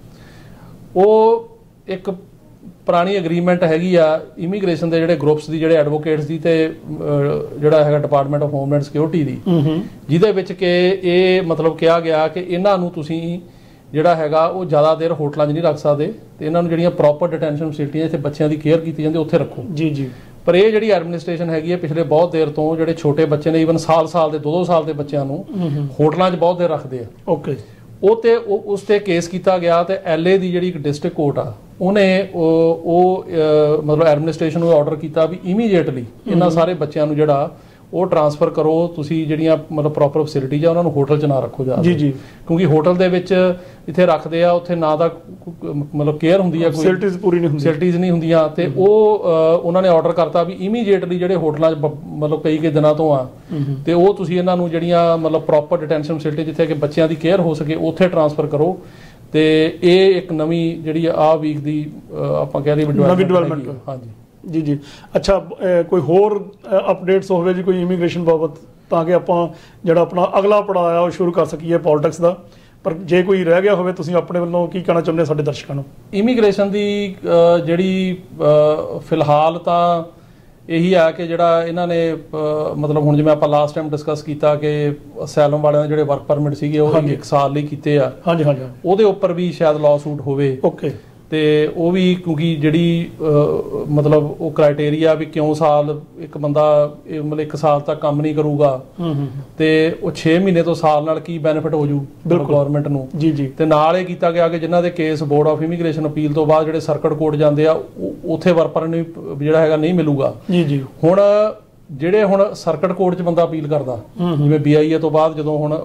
Speaker 3: ਉਹ ਇੱਕ ਪੁਰਾਣੀ ਐਗਰੀਮੈਂਟ ਹੈਗੀ ਆ ਇਮੀਗ੍ਰੇਸ਼ਨ ਦੇ ਜਿਹੜੇ ਗਰੁੱਪਸ ਦੀ, ਜਿਹੜੇ ਐਡਵੋਕੇਟਸ ਦੀ ਤੇ ਜਿਹੜਾ ਹੈਗਾ ਡਿਪਾਰਟਮੈਂਟ ਆਫ ਹੋਮਲੈਂਡ ਸਿਕਿਉਰਿਟੀ ਦੀ, ਜਿਹਦੇ ਵਿੱਚ ਕਿ ਇਹ ਮਤਲਬ ਕਿਹਾ ਗਿਆ ਕਿ ਇਹਨਾਂ ਨੂੰ ਤੁਸੀਂ ਜਿਹੜਾ ਹੈਗਾ ਉਹ ਜ਼ਿਆਦਾ ਦੇਰ ਹੋਟਲਾਂ 'ਚ ਨਹੀਂ ਰੱਖ ਸਕਦੇ ਤੇ ਇਹਨਾਂ ਨੂੰ ਜਿਹੜੀਆਂ ਪ੍ਰੋਪਰ ਡਿਟੈਂਸ਼ਨ ਫੈਸਿਲਿਟੀਆਂ ਜਿੱਥੇ ਬੱਚਿਆਂ ਦੀ ਕੇਅਰ ਕੀਤੀ ਜਾਂਦੀ ਉੱਥੇ ਰੱਖੋ। ਪਰ ਇਹ ਜਿਹੜੀ ਐਡਮਿਨਿਸਟ੍ਰੇਸ਼ਨ ਹੈਗੀ ਹੈ ਪਿਛਲੇ ਬਹੁਤ ਦੇਰ ਤੋਂ ਜਿਹੜੇ ਛੋਟੇ ਬੱਚੇ ਨੇ, ਈਵਨ ਸਾਲ ਦੇ 2-2 ਸਾਲ ਦੇ ਬੱਚਿਆਂ ਨੂੰ ਹੋਟਲਾਂ 'ਚ ਬਹੁਤ ਦੇਰ ਰੱਖਦੇ ਆ। ਉਸ ਤੇ ਕੇਸ ਕੀਤਾ ਗਿਆ ਤੇ LA ਦੀ ਜਿਹੜੀ ਇੱਕ ਡਿਸਟ੍ਰਿਕਟ ਕੋਰਟ ਆ ਉਹਨੇ ਉਹ ਮਤਲਬ ਐਡਮਿਨਿਸਟ੍ਰੇਸ਼ਨ ਨੂੰ ਆਰਡਰ ਕੀਤਾ ਵੀ ਇਮੀਡੀਏਟਲੀ ਇਹਨਾਂ ਸਾਰੇ ਬੱਚਿਆਂ ਨੂੰ ਜਿਹੜਾ ਉਹ ਟ੍ਰਾਂਸਫਰ ਕਰੋ, ਤੁਸੀਂ ਜਿਹੜੀਆਂ ਮਤਲਬ ਪ੍ਰੋਪਰ ਫੈਸਿਲਿਟੀਜ਼ ਆ ਉਹਨਾਂ ਨੂੰ ਹੋਟਲ 'ਚ ਨਾ ਰੱਖੋ ਜਾ ਕਿਉਂਕਿ ਹੋਟਲ ਦੇ ਵਿੱਚ ਇੱਥੇ ਰੱਖਦੇ ਆ ਉੱਥੇ ਨਾ ਤਾਂ ਮਤਲਬ ਕੇਅਰ ਹੁੰਦੀ ਆ, ਕੋਈ ਫੈਸਿਲਿਟੀਜ਼ ਨਹੀਂ ਹੁੰਦੀਆਂ ਤੇ ਉਹ ਉਹਨਾਂ ਨੇ ਆਰਡਰ ਕਰਤਾ ਵੀ ਇਮੀਡੀਏਟਲੀ ਜਿਹੜੇ ਹੋਟਲਾਂ 'ਚ ਮਤਲਬ ਕਈ ਦਿਨਾਂ ਤੋਂ ਆ ਤੇ ਉਹ ਤੁਸੀਂ ਇਹਨਾਂ ਨੂੰ ਜਿਹੜੀਆਂ ਮਤਲਬ ਪ੍ਰੋਪਰ ਡਿਟੈਂਸ਼ਨ ਫੈਸਿਲਿਟੀ ਜਿੱਥੇ ਕਿ ਬੱਚਿਆਂ ਦੀ ਕੇਅਰ ਹੋ ਸਕੇ ਉੱਥੇ ਟ੍ਰਾਂਸਫਰ ਕਰੋ। ਤੇ ਇਹ ਇੱਕ ਨਵੀਂ ਜਿਹੜੀ ਆ ਵੀਕ ਦੀ ਆਪਾਂ ਕਹਿ ਦਈਏ ਡਿਵੈਲਪਮੈਂਟ। ਹਾਂਜੀ। ਅੱਛਾ, ਕੋਈ ਹੋਰ ਅਪਡੇਟਸ ਹੋਵੇ ਜੀ ਕੋਈ ਇਮੀਗ੍ਰੇਸ਼ਨ ਬਾਬਤ?
Speaker 2: ਤਾਂ ਕਿ ਆਪਾਂ ਜਿਹੜਾ ਆਪਣਾ ਅਗਲਾ ਪੜਾਅ ਆ ਉਹ ਸ਼ੁਰੂ ਕਰ ਸਕੀਏ ਪੋਲਿਟਿਕਸ ਦਾ। ਪਰ ਜੇ ਕੋਈ ਰਹਿ ਗਿਆ ਹੋਵੇ, ਤੁਸੀਂ ਆਪਣੇ ਵੱਲੋਂ ਕੀ ਕਹਿਣਾ ਚਾਹੁੰਦੇ ਸਾਡੇ ਦਰਸ਼ਕਾਂ ਨੂੰ?
Speaker 3: ਇਮੀਗ੍ਰੇਸ਼ਨ ਦੀ ਜਿਹੜੀ ਫਿਲਹਾਲ ਤਾਂ ਇਹੀ ਆ ਕਿ ਜਿਹੜਾ ਇਹਨਾਂ ਨੇ ਮਤਲਬ ਹੁਣ ਜਿਵੇਂ ਆਪਾਂ ਲਾਸਟ ਟਾਈਮ ਡਿਸਕਸ ਕੀਤਾ ਕਿ ਅਸਾਈਲਮ ਵਾਲਿਆਂ ਦੇ ਜਿਹੜੇ ਵਰਕ ਪਰਮਿਟ ਸੀਗੇ ਉਹ 1 ਸਾਲ ਲਈ ਕੀਤੇ ਆ।
Speaker 2: ਹਾਂਜੀ ਹਾਂਜੀ,
Speaker 3: ਉਹਦੇ ਉੱਪਰ ਵੀ ਸ਼ਾਇਦ ਲਾਅ ਸੂਟ ਹੋਵੇ।
Speaker 2: ਓਕੇ।
Speaker 3: ਤੇ ਉਹ ਵੀ ਕਿਉਂਕਿ ਜਿਹੜੀ ਮਤਲਬ ਉਹ ਕ੍ਰਾਈਟੇਰੀਆ ਵੀ ਕਿਉਂ ਸਾਲ ਇੱਕ ਬੰਦਾ ਮਤਲਬ 1 ਸਾਲ ਤੱਕ ਕੰਮ ਨਹੀਂ ਕਰੂਗਾ ਤੇ ਉਹ 6 ਮਹੀਨੇ ਤੋਂ ਸਾਲ ਨਾਲ ਕੀ ਬੈਨੀਫਿਟ ਹੋ ਜੂ ਗਵਰਨਮੈਂਟ ਨੂੰ।
Speaker 2: ਜੀ ਜੀ। ਤੇ
Speaker 3: ਨਾਲ ਇਹ ਕੀਤਾ ਗਿਆ ਕਿ ਜਿਨ੍ਹਾਂ ਦੇ case board of immigration appeal ਤੋਂ ਬਾਅਦ ਜਿਹੜੇ ਸਰਕਟ ਕੋਰਟ ਜਾਂਦੇ ਆ ਉੱਥੇ ਵਰਪਰ ਨੂੰ ਜਿਹੜਾ ਹੈਗਾ ਨਹੀਂ ਮਿਲੂਗਾ।
Speaker 2: ਜੀ ਜੀ।
Speaker 3: ਹੁਣ ਜਿਹੜੇ ਹੁਣ ਸਰਕਟ ਕੋਰਟ 'ਚ ਬੰਦਾ ਅਪੀਲ ਕਰਦਾ, ਜਿਵੇਂ BIA ਤੋਂ ਬਾਅਦ ਜਦੋਂ ਹੁਣ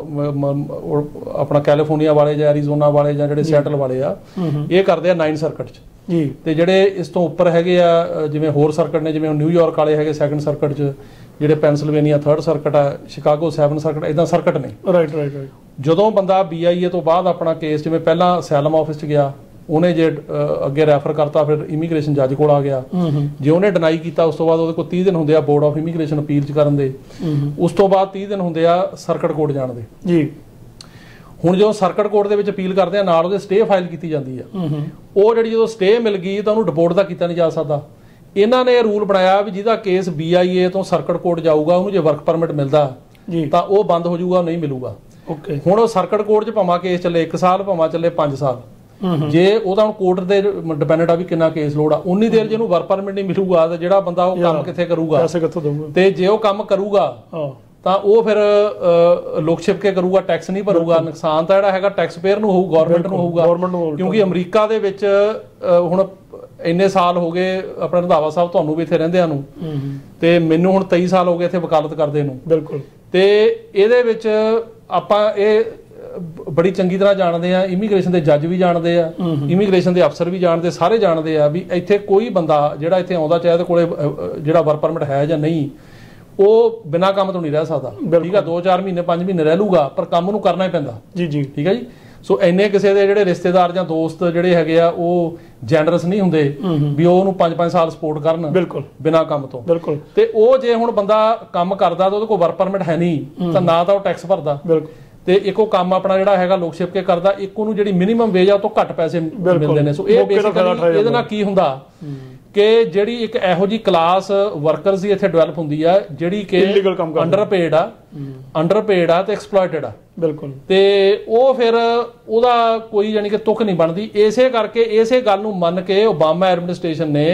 Speaker 3: ਆਪਣਾ ਕੈਲੀਫੋਰਨੀਆ ਵਾਲੇ ਜਾਂ ਐਰੀਜ਼ੋਨਾ ਵਾਲੇ ਜਾਂ ਜਿਹੜੇ ਸੈਟਲ ਵਾਲੇ ਆ, ਇਹ ਕਰਦੇ ਆ 9 ਸਰਕਟ 'ਚ ਜੀ। ਤੇ ਜਿਹੜੇ ਇਸ ਤੋਂ ਉੱਪਰ ਹੈਗੇ ਆ ਜਿਵੇਂ ਹੋਰ ਸਰਕਟ ਨੇ, ਜਿਵੇਂ ਨਿਊਯਾਰਕ ਵਾਲੇ ਹੈਗੇ 2nd ਸਰਕਟ 'ਚ, ਜਿਹੜੇ ਪੈਨਸਿਲਵੇਨੀਆ 3rd ਸਰਕਟ ਆ, ਸ਼ਿਕਾਗੋ 7 ਸਰਕਟ, ਇਦਾਂ ਸਰਕਟ ਨੇ। Right right right. ਜਦੋਂ ਬੰਦਾ BIA ਤੋਂ ਬਾਅਦ ਆਪਣਾ ਕੇਸ ਜਿਵੇਂ ਪਹਿਲਾਂ ਅਸਾਈਲਮ ਆਫਿਸ 'ਚ ਗਿਆ, ਉਹਨੇ ਜੇ ਅੱਗੇ ਰੈਫਰ ਕਰਤਾ, ਫਿਰ ਇਮੀਗ੍ਰੇਸ਼ਨ ਜੱਜ ਕੋਲ ਆ ਗਿਆ, ਜੇ ਉਹਨੇ ਡਿਨਾਈ ਕੀਤਾ ਉਸ ਤੋਂ ਬਾਅਦ ਉਹਦੇ ਕੋਲ 30 ਦਿਨ ਹੁੰਦੇ ਆ ਬੋਰਡ ਆਫ ਇਮੀਗ੍ਰੇਸ਼ਨ ਅਪੀਲ 'ਚ ਕਰਨ ਦੇ, ਉਸ ਤੋਂ ਬਾਅਦ 30 ਦਿਨ ਹੁੰਦੇ ਆ ਸਰਕਟ ਕੋਰਟ ਜਾਣ ਦੇ ਜੀ। ਹੁਣ ਜਦੋਂ ਸਰਕਟ ਕੋਰਟ ਦੇ ਵਿੱਚ ਅਪੀਲ ਕਰਦੇ ਆ, ਨਾਲ ਉਹਦੇ ਸਟੇ ਫਾਈਲ ਕੀਤੀ ਜਾਂਦੀ ਆ। ਉਹ ਜਿਹੜੀ ਜਦੋਂ ਸਟੇ ਮਿਲ ਗਈ ਤਾਂ ਉਹਨੂੰ ਡਿਪੋਰਟ ਤਾਂ ਕੀਤਾ ਨਹੀਂ ਜਾ ਸਕਦਾ। ਇਹਨਾਂ ਨੇ ਰੂਲ ਬਣਾਇਆ ਵੀ ਜਿਹਦਾ ਕੇਸ BIA ਤੋਂ ਸਰਕਟ ਕੋਰਟ ਜਾਊਗਾ, ਉਹਨੂੰ ਜੇ ਵਰਕ ਪਰਮਿਟ ਮਿਲਦਾ ਤਾਂ ਉਹ ਬੰਦ ਹੋ ਜਾਊਗਾ, ਨਹੀਂ ਮਿਲੂਗਾ। ਓਕੇ। ਹੁਣ ਉਹ ਸਰਕਟ ਕੋਰਟ 'ਚ ਭਾਵੇਂ ਕੇਸ ਚੱਲੇ 1 ਸਾਲ, ਭਾਵੇਂ ਚੱਲੇ 5 ਸਾਲ, ਜੇ ਉਹਦਾ ਹੁਣ ਕੋਰਟ ਤੇ ਡਿਪੈਂਡੈਂਟ ਆ ਵੀ ਕਿੰਨਾ ਕੇਸ ਲੋਡ ਆ, ਉਨੀ ਦੇਰ ਜਿਹਨੂੰ ਵਰਕ ਪਰਮਿਟ ਨਹੀਂ ਮਿਲੂਗਾ ਤਾਂ ਜਿਹੜਾ ਬੰਦਾ ਉਹ ਕੰਮ ਕਿੱਥੇ ਕਰੂਗਾ, ਪੈਸੇ ਕਿੱਥੋਂ ਦੇਊਗਾ? ਤੇ ਜੇ ਉਹ ਕੰਮ ਕਰੂਗਾ ਤਾਂ ਉਹ ਫਿਰ ਲੁਕ ਛਿਪ ਕੇ ਕਰੂਗਾ, ਟੈਕਸ ਨਹੀਂ ਭਰੂਗਾ। ਨੁਕਸਾਨ ਤਾਂ ਜਿਹੜਾ ਹੈਗਾ ਟੈਕਸ ਪੇਅਰ ਨੂੰ ਹੋਊ, ਗਵਰਨਮੈਂਟ ਨੂੰ ਹੋਊਗਾ। ਕਿਉਂਕਿ ਅਮਰੀਕਾ ਦੇ ਵਿੱਚ ਹੁਣ ਇੰਨੇ ਸਾਲ ਹੋ ਗਏ ਆਪਣੇ ਰੰਧਾਵਾ ਸਾਹਿਬ, ਤੁਹਾਨੂੰ ਵੀ ਇੱਥੇ ਰਹਿੰਦਿਆਂ ਨੂੰ, ਤੇ ਮੈਨੂੰ ਹੁਣ 23 ਸਾਲ ਹੋ ਗਏ ਇੱਥੇ ਵਕਾਲਤ ਕਰਦੇ ਨੂੰ। ਬਿਲਕੁਲ। ਤੇ ਇਹਦੇ ਵਿੱਚ ਆਪਾਂ ਇਹ ਬੜੀ ਚੰਗੀ ਤਰ੍ਹਾਂ ਜਾਣਦੇ ਆ, ਇਮੀਗ੍ਰੇਸ਼ਨ ਦੇ ਜੱਜ ਵੀ ਜਾਣਦੇ ਆ, ਇਮੀਗ੍ਰੇਸ਼ਨ ਦੇ ਅਫਸਰ ਵੀ ਜਾਣਦੇ, ਸਾਰੇ ਜਾਣਦੇ ਆ ਵੀ ਇੱਥੇ ਕੋਈ ਬੰਦਾ ਜਿਹੜਾ ਇੱਥੇ ਆਉਂਦਾ, ਚਾਹੇ ਉਹਦੇ ਕੋਲੇ ਜਿਹੜਾ ਵਰਕ ਪਰਮਿਟ ਹੈ ਜਾਂ ਨਹੀਂ, ਉਹ ਬਿਨਾਂ ਕੰਮ ਤੋਂ ਨਹੀਂ ਰਹਿ ਸਕਦਾ। ਠੀਕ ਆ, 2-4 ਮਹੀਨੇ 5 ਮਹੀਨੇ ਰਹਿ ਲੂਗਾ, ਪਰ ਕੰਮ ਨੂੰ ਕਰਨਾ ਹੀ ਪੈਂਦਾ। ਜੀ ਜੀ। ਠੀਕ ਹੈ ਜੀ। ਸੋ ਇੰਨੇ ਕਿਸੇ ਦੇ ਜਿਹੜੇ ਰਿਸ਼ਤੇਦਾਰ ਜਾਂ ਦੋਸਤ ਜਿਹੜੇ ਹੈਗੇ ਆ ਉਹ ਜੈਨਰਸ ਨਹੀਂ ਹੁੰਦੇ ਵੀ ਉਹ ਉਹਨੂੰ 5-5 ਸਾਲ ਸਪੋਰਟ ਕਰਨ ਬਿਲਕੁਲ ਬਿਨਾਂ ਕੰਮ ਤੋਂ। ਬਿਲਕੁਲ। ਤੇ ਉਹ ਜੇ ਹੁਣ ਬੰਦਾ ਕੰਮ ਕਰਦਾ ਤਾਂ ਉਹਦੇ ਕੋਲ ਵਰਕ ਪਰਮਿਟ ਹੈ ਨਹੀਂ, ਤਾਂ ਨਾ ਤਾਂ ਉਹ ਟੈਕਸ ਭਰਦਾ, ਤੇ ਇੱਕ ਉਹ ਕੰਮ ਆਪਣਾ ਜਿਹੜਾ ਹੈਗਾ ਲੋਕ ਛਿਪ ਕੇ ਕਰਦਾ, ਇੱਕ ਉਹਨੂੰ ਜਿਹੜੀ ਮਿਨੀਮਮ ਵੇਜ ਆ ਉਹ ਤੋਂ ਘੱਟ ਪੈਸੇ ਮਿਲਦੇ ਨੇ। ਸੋ ਇਹ ਬੇਸਿਕਲੀ ਇਹਦੇ ਨਾਲ ਕੀ ਹੁੰਦਾ ਕਿ ਜਿਹੜੀ ਇੱਕ ਇਹੋ ਜੀ ਕਲਾਸ ਵਰਕਰਸ ਦੀ ਇੱਥੇ ਡਿਵੈਲਪ ਹੁੰਦੀ ਆ ਜਿਹੜੀ ਕਿ ਅੰਡਰਪੇਡ ਆ ਤੇ ਐਕਸਪਲੋਇਟਡ ਆ। ਬਿਲਕੁਲ। ਤੇ ਉਹ ਫਿਰ ਉਹਦਾ ਕੋਈ ਯਾਨੀ ਕਿ ਤੁਕ ਨਹੀਂ ਬਣਦੀ। ਇਸੇ ਕਰਕੇ ਇਸੇ ਗੱਲ ਨੂੰ ਮੰਨ ਕੇ ਓਬਾਮਾ ਐਡਮਿਨਿਸਟ੍ਰੇਸ਼ਨ ਨੇ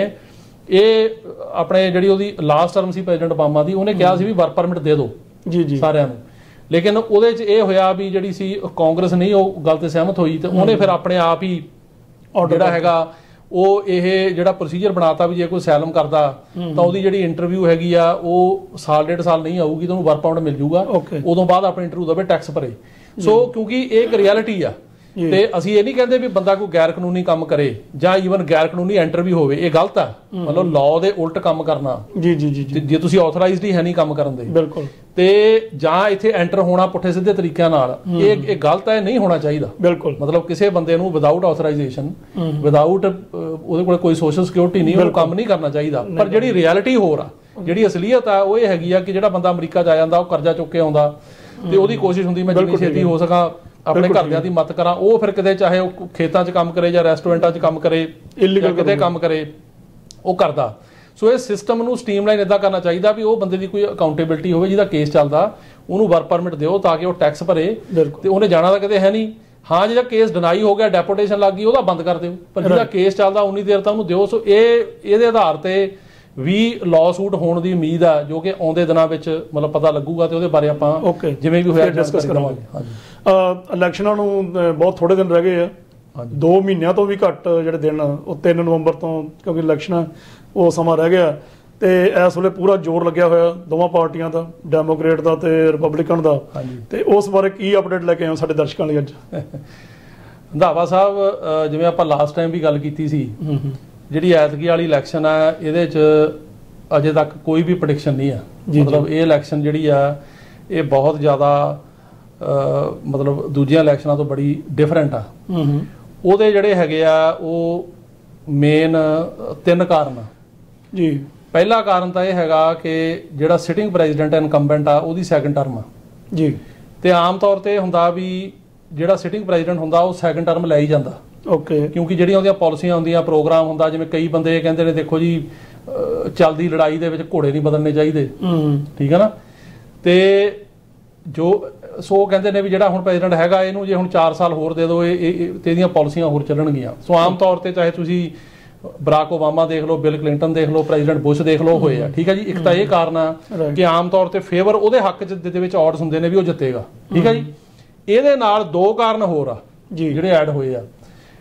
Speaker 3: ਇਹ ਆਪਣੇ ਜਿਹੜੀ ਉਹਦੀ ਲਾਸਟ ਟਰਮ ਸੀ ਪ੍ਰੈਜ਼ੀਡੈਂਟ ਓਬਾਮਾ ਦੀ, ਉਹਨੇ ਕਿਹਾ ਸੀ ਵੀ ਵਰਕ ਪਰਮਿਟ ਦੇ ਦਿਓ ਜੀ ਜੀ ਸਾਰਿਆਂ ਨੂੰ। ਲੇਕਿਨ ਉਹਦੇ 'ਚ ਇਹ ਹੋਇਆ ਵੀ ਜਿਹੜੀ ਸੀ ਕਾਂਗਰਸ ਨਹੀਂ ਉਹ ਗੱਲ ਤੇ ਸਹਿਮਤ ਹੋਈ, ਤੇ ਉਹਨੇ ਫਿਰ ਆਪਣੇ ਆਪ ਹੀ ਜਿਹੜਾ ਹੈਗਾ ਉਹ ਇਹ ਜਿਹੜਾ ਪ੍ਰੋਸੀਜਰ ਬਣਾਤਾ ਵੀ ਜੇ ਕੋਈ ਅਸਾਈਲਮ ਕਰਦਾ ਤਾਂ ਉਹਦੀ ਜਿਹੜੀ ਇੰਟਰਵਿਊ ਹੈਗੀ ਆ ਉਹ ਸਾਲ 1.5 ਸਾਲ ਨਹੀਂ ਆਊਗੀ, ਤਾਂ ਉਹਨੂੰ ਵਰਕ ਪਰਮਿਟ ਮਿਲ ਜੂਗਾ। ਉਦੋਂ ਬਾਅਦ ਆਪਣੀ ਇੰਟਰਵਿਊ ਦੇਵੇ, ਟੈਕਸ ਭਰੇ। ਸੋ ਕਿਉਂਕਿ ਇਹ ਇੱਕ ਰਿਐਲਿਟੀ ਆ, ਤੇ ਅਸੀਂ ਇਹ ਨਹੀਂ ਕਹਿੰਦੇ ਵੀ ਬੰਦਾ ਕੋਈ ਗੈਰ ਕਾਨੂੰਨੀ ਕੰਮ ਕਰੇ ਜਾਂ ਈਵਨ ਗੈਰ ਕਾਨੂੰਨੀ ਐਂਟਰ ਵੀ ਹੋਵੇ, ਇਹ ਗਲਤ ਆ। ਮਤਲਬ ਲਾਅ ਦੇ ਉਲਟ ਕੰਮ ਕਰਨਾ ਜੀ ਜੀ ਜੀ, ਜੇ ਤੁਸੀਂ ਆਥੋਰਾਈਜ਼ਡ ਹੀ ਹੈ ਨਹੀਂ ਕੰਮ ਕਰਨ ਦੇ। ਬਿਲਕੁਲ। ਤੇ ਜਾਂ ਇੱਥੇ ਐਂਟਰ ਹੋਣਾ ਪੁੱਠੇ ਸਿੱਧੇ ਤਰੀਕਿਆਂ ਨਾਲ, ਇਹ ਗਲਤ ਹੈ, ਨਹੀਂ ਹੋਣਾ ਚਾਹੀਦਾ। ਬਿਲਕੁਲ। ਮਤਲਬ ਕਿਸੇ ਬੰਦੇ ਨੂੰ ਵਿਦਆਊਟ ਆਥੋਰਾਈਜ਼ੇਸ਼ਨ, ਵਿਦਆਊਟ ਉਹਦੇ ਕੋਲ ਕੋਈ ਸੋਸ਼ਲ ਸਿਕਿਉਰਿਟੀ ਨਹੀਂ, ਉਹ ਕੰਮ ਨਹੀਂ ਕਰਨਾ ਚਾਹੀਦਾ। ਪਰ ਜਿਹੜੀ ਰਿਐਲਿਟੀ ਹੋਰ ਆ, ਜਿਹੜੀ ਅਸਲੀਅਤ ਆ, ਉਹ ਇਹ ਹੈਗੀ ਆ ਕਿ ਜਿਹੜਾ ਬੰਦਾ ਅਮਰੀਕਾ 'ਚ ਆ ਜਾਂਦਾ, ਉਹ ਕਰਜ਼ਾ ਚੁੱਕ ਕੇ ਆਉਂਦਾ, ਤੇ ਉਹਦੀ ਕੋਸ਼ਿਸ਼ ਹੁੰਦੀ ਮੈਂ ਜਿੰਨੀ ਛੇਤੀ ਹੋ ਸਕਾਂ ਆਪਣੇ ਘਰਦਿਆਂ ਦੀ ਮਦਦ ਕਰਾਂ। ਉਹ ਫਿਰ ਕਿਤੇ ਚਾਹੇ ਉਹ ਖੇਤਾਂ 'ਚ ਕੰਮ ਕਰੇ ਜਾਂ ਰੈਸਟੋਰੈਂਟਾਂ 'ਚ ਕੰਮ ਕਰੇ, ਕਿਤੇ ਕੰਮ ਕਰੇ, ਉਹ ਕਰਦਾ। ਸੋ ਇਹ ਸਿਸਟਮ ਨੂੰ ਸਟ੍ਰੀਮਲਾਈਨ ਇਦਾਂ ਕਰਨਾ ਚਾਹੀਦਾ ਵੀ ਉਹ ਬੰਦੇ ਦੀ ਕੋਈ ਅਕਾਊਂਟੇਬਿਲਿਟੀ ਹੋਵੇ, ਜਿਹਦਾ ਕੇਸ ਚੱਲਦਾ ਉਹਨੂੰ ਵਰਕ ਪਰਮਿਟ ਦਿਓ ਤਾਂ ਕਿ ਉਹ ਟੈਕਸ ਭਰੇ, ਤੇ ਉਹਨੇ ਜਾਣਾ ਤਾਂ ਕਿਤੇ ਹੈ ਨਹੀਂ। ਹਾਂ, ਜਿਹੜਾ ਕੇਸ ਡਿਨਾਈ ਹੋ ਗਿਆ, ਡੈਪੋਟੇਸ਼ਨ ਲੱਗ ਗਈ, ਉਹਦਾ ਬੰਦ ਕਰ ਦਿਓ, ਪਰ ਜਿਹਦਾ ਕੇਸ ਚੱਲਦਾ ਉਨੀ ਦੇਰ ਤਾਂ ਉਹਨੂੰ ਦਿਓ। ਸੋ ਇਹਦੇ ਆਧਾਰ ਤੇ ਵੀ ਲਾਅ ਸੂਟ ਹੋਣ ਦੀ ਉਮੀਦ ਆ, ਜੋ ਕਿ ਆਉਂਦੇ ਦਿਨਾਂ ਵਿੱਚ ਮਤਲਬ ਪਤਾ ਲੱਗੂਗਾ, ਤੇ ਉਹਦੇ ਬਾਰੇ ਆਪਾਂ ਜਿਵੇਂ ਵੀ ਹੋਇਆ ਡਿਸਕਸ ਕਰਾਂਗੇ। ਹਾਂਜੀ। ਇਲੈਕਸ਼ਨਾਂ ਨੂੰ ਬਹੁਤ ਥੋੜੇ ਦਿਨ ਰਹਿ ਗਏ ਆ, 2 ਮਹੀਨਿਆਂ ਤੋਂ ਵੀ ਘੱਟ ਜਿਹੜੇ ਦਿਨ, ਉਹ 3 ਨਵੰਬਰ ਤੋਂ, ਕਿਉਂਕਿ ਇਲੈਕਸ਼ਨਾਂ ਉਹ ਸਮਾਂ ਰਹਿ ਗਿਆ। ਤੇ ਇਸ ਵੇਲੇ ਪੂਰਾ ਜ਼ੋਰ ਲੱਗਿਆ ਹੋਇਆ ਦੋਵਾਂ ਪਾਰਟੀਆਂ ਦਾ, ਡੈਮੋਕ੍ਰੇਟ ਦਾ ਤੇ ਰਿਪਬਲਿਕਨ ਦਾ। ਤੇ ਉਸ ਬਾਰੇ ਕੀ ਅਪਡੇਟ ਲੈ ਕੇ ਆਏ ਸਾਡੇ ਦਰਸ਼ਕਾਂ ਲਈ ਅੱਜ? ਰੰਧਾਵਾ ਸਾਹਿਬ, ਜਿਵੇਂ ਆਪਾਂ ਲਾਸਟ ਟਾਈਮ ਵੀ ਗੱਲ ਕੀਤੀ ਸੀ, ਜਿਹੜੀ ਐਤਕੀ ਵਾਲੀ ਇਲੈਕਸ਼ਨ ਆ, ਇਹਦੇ 'ਚ ਅਜੇ ਤੱਕ ਕੋਈ ਵੀ ਪ੍ਰੈਡਿਕਸ਼ਨ ਨਹੀਂ ਆ। ਮਤਲਬ ਇਹ ਇਲੈਕਸ਼ਨ ਜਿਹੜੀ ਆ ਇਹ ਬਹੁਤ ਜ਼ਿਆਦਾ ਮਤਲਬ ਦੂਜੀਆਂ ਇਲੈਕਸ਼ਨਾਂ ਤੋਂ ਬੜੀ ਡਿਫਰੈਂਟ ਆ। ਉਹਦੇ ਜਿਹੜੇ ਹੈਗੇ ਆ ਉਹ ਮੇਨ 3 ਕਾਰਨ ਆ ਜੀ। ਪਹਿਲਾ ਕਾਰਨ ਤਾਂ ਇਹ ਹੈਗਾ ਕਿ ਜਿਹੜਾ ਸਿਟਿੰਗ ਪ੍ਰੈਜ਼ੀਡੈਂਟ ਇਨਕੰਬੈਂਟ ਆ ਉਹਦੀ ਸੈਕੰਡ ਟਰਮ ਆ
Speaker 2: ਜੀ,
Speaker 3: ਤੇ ਆਮ ਤੌਰ ਤੇ ਹੁੰਦਾ ਵੀ ਜਿਹੜਾ ਸਿਟਿੰਗ ਪ੍ਰੈਜ਼ੀਡੈਂਟ ਹੁੰਦਾ ਉਹ ਸੈਕੰਡ ਟਰਮ ਲੈ ਹੀ ਜਾਂਦਾ।
Speaker 2: ਓਕੇ।
Speaker 3: ਕਿਉਂਕਿ ਜਿਹੜੀਆਂ ਉਹਦੀਆਂ ਪਾਲਿਸੀਆਂ ਹੁੰਦੀਆਂ, ਪ੍ਰੋਗਰਾਮ ਹੁੰਦਾ, ਜਿਵੇਂ ਕਈ ਬੰਦੇ ਕਹਿੰਦੇ ਨੇ ਦੇਖੋ ਜੀ ਚੱਲਦੀ ਲੜਾਈ ਦੇ ਵਿੱਚ ਘੋੜੇ ਨਹੀਂ ਬਦਲਣੇ ਚਾਹੀਦੇ, ਠੀਕ ਹੈ ਨਾ, ਤੇ ਜੋ ਸੋ ਕਹਿੰਦੇ ਨੇ ਵੀ ਜਿਹੜਾ ਹੁਣ ਪ੍ਰੈਜ਼ੀਡੈਂਟ ਹੈਗਾ ਇਹਨੂੰ ਜੇ ਹੁਣ 4 ਸਾਲ ਹੋਰ ਦੇ ਦਿਓ ਤੇ ਇਹਦੀਆਂ ਪਾਲਿਸੀਆਂ ਹੋਰ ਚੱਲਣਗੀਆਂ। ਸੋ ਆਮ ਤੌਰ ਤੇ ਚਾਹੇ ਤੁਸੀਂ ਬਰਾਕ ਓਬਾਮਾ ਦੇਖ ਲਓ, ਬਿਲ ਕਲਿੰਟਨ ਦੇਖ ਲਓ, ਪ੍ਰੈਜ਼ੀਡੈਂਟ ਬੁਸ਼ ਦੇਖ ਲਓ, ਹੋਏ ਆ, ਠੀਕ ਹੈ ਜੀ। ਇੱਕ ਤਾਂ ਇਹ ਕਾਰਨ ਆ ਕਿ ਆਮ ਤੌਰ ਤੇ ਫੇਵਰ ਉਹਦੇ ਹੱਕ ਦੇ ਵਿੱਚ ਆਰਡਰਸ ਹੁੰਦੇ ਨੇ ਵੀ ਉਹ ਜਿੱਤੇਗਾ, ਠੀਕ ਹੈ ਜੀ। ਇਹਦੇ ਨਾਲ 2 ਕਾਰਨ ਹੋਰ ਆ ਜਿਹੜੇ ਐਡ ਹੋਏ ਆ।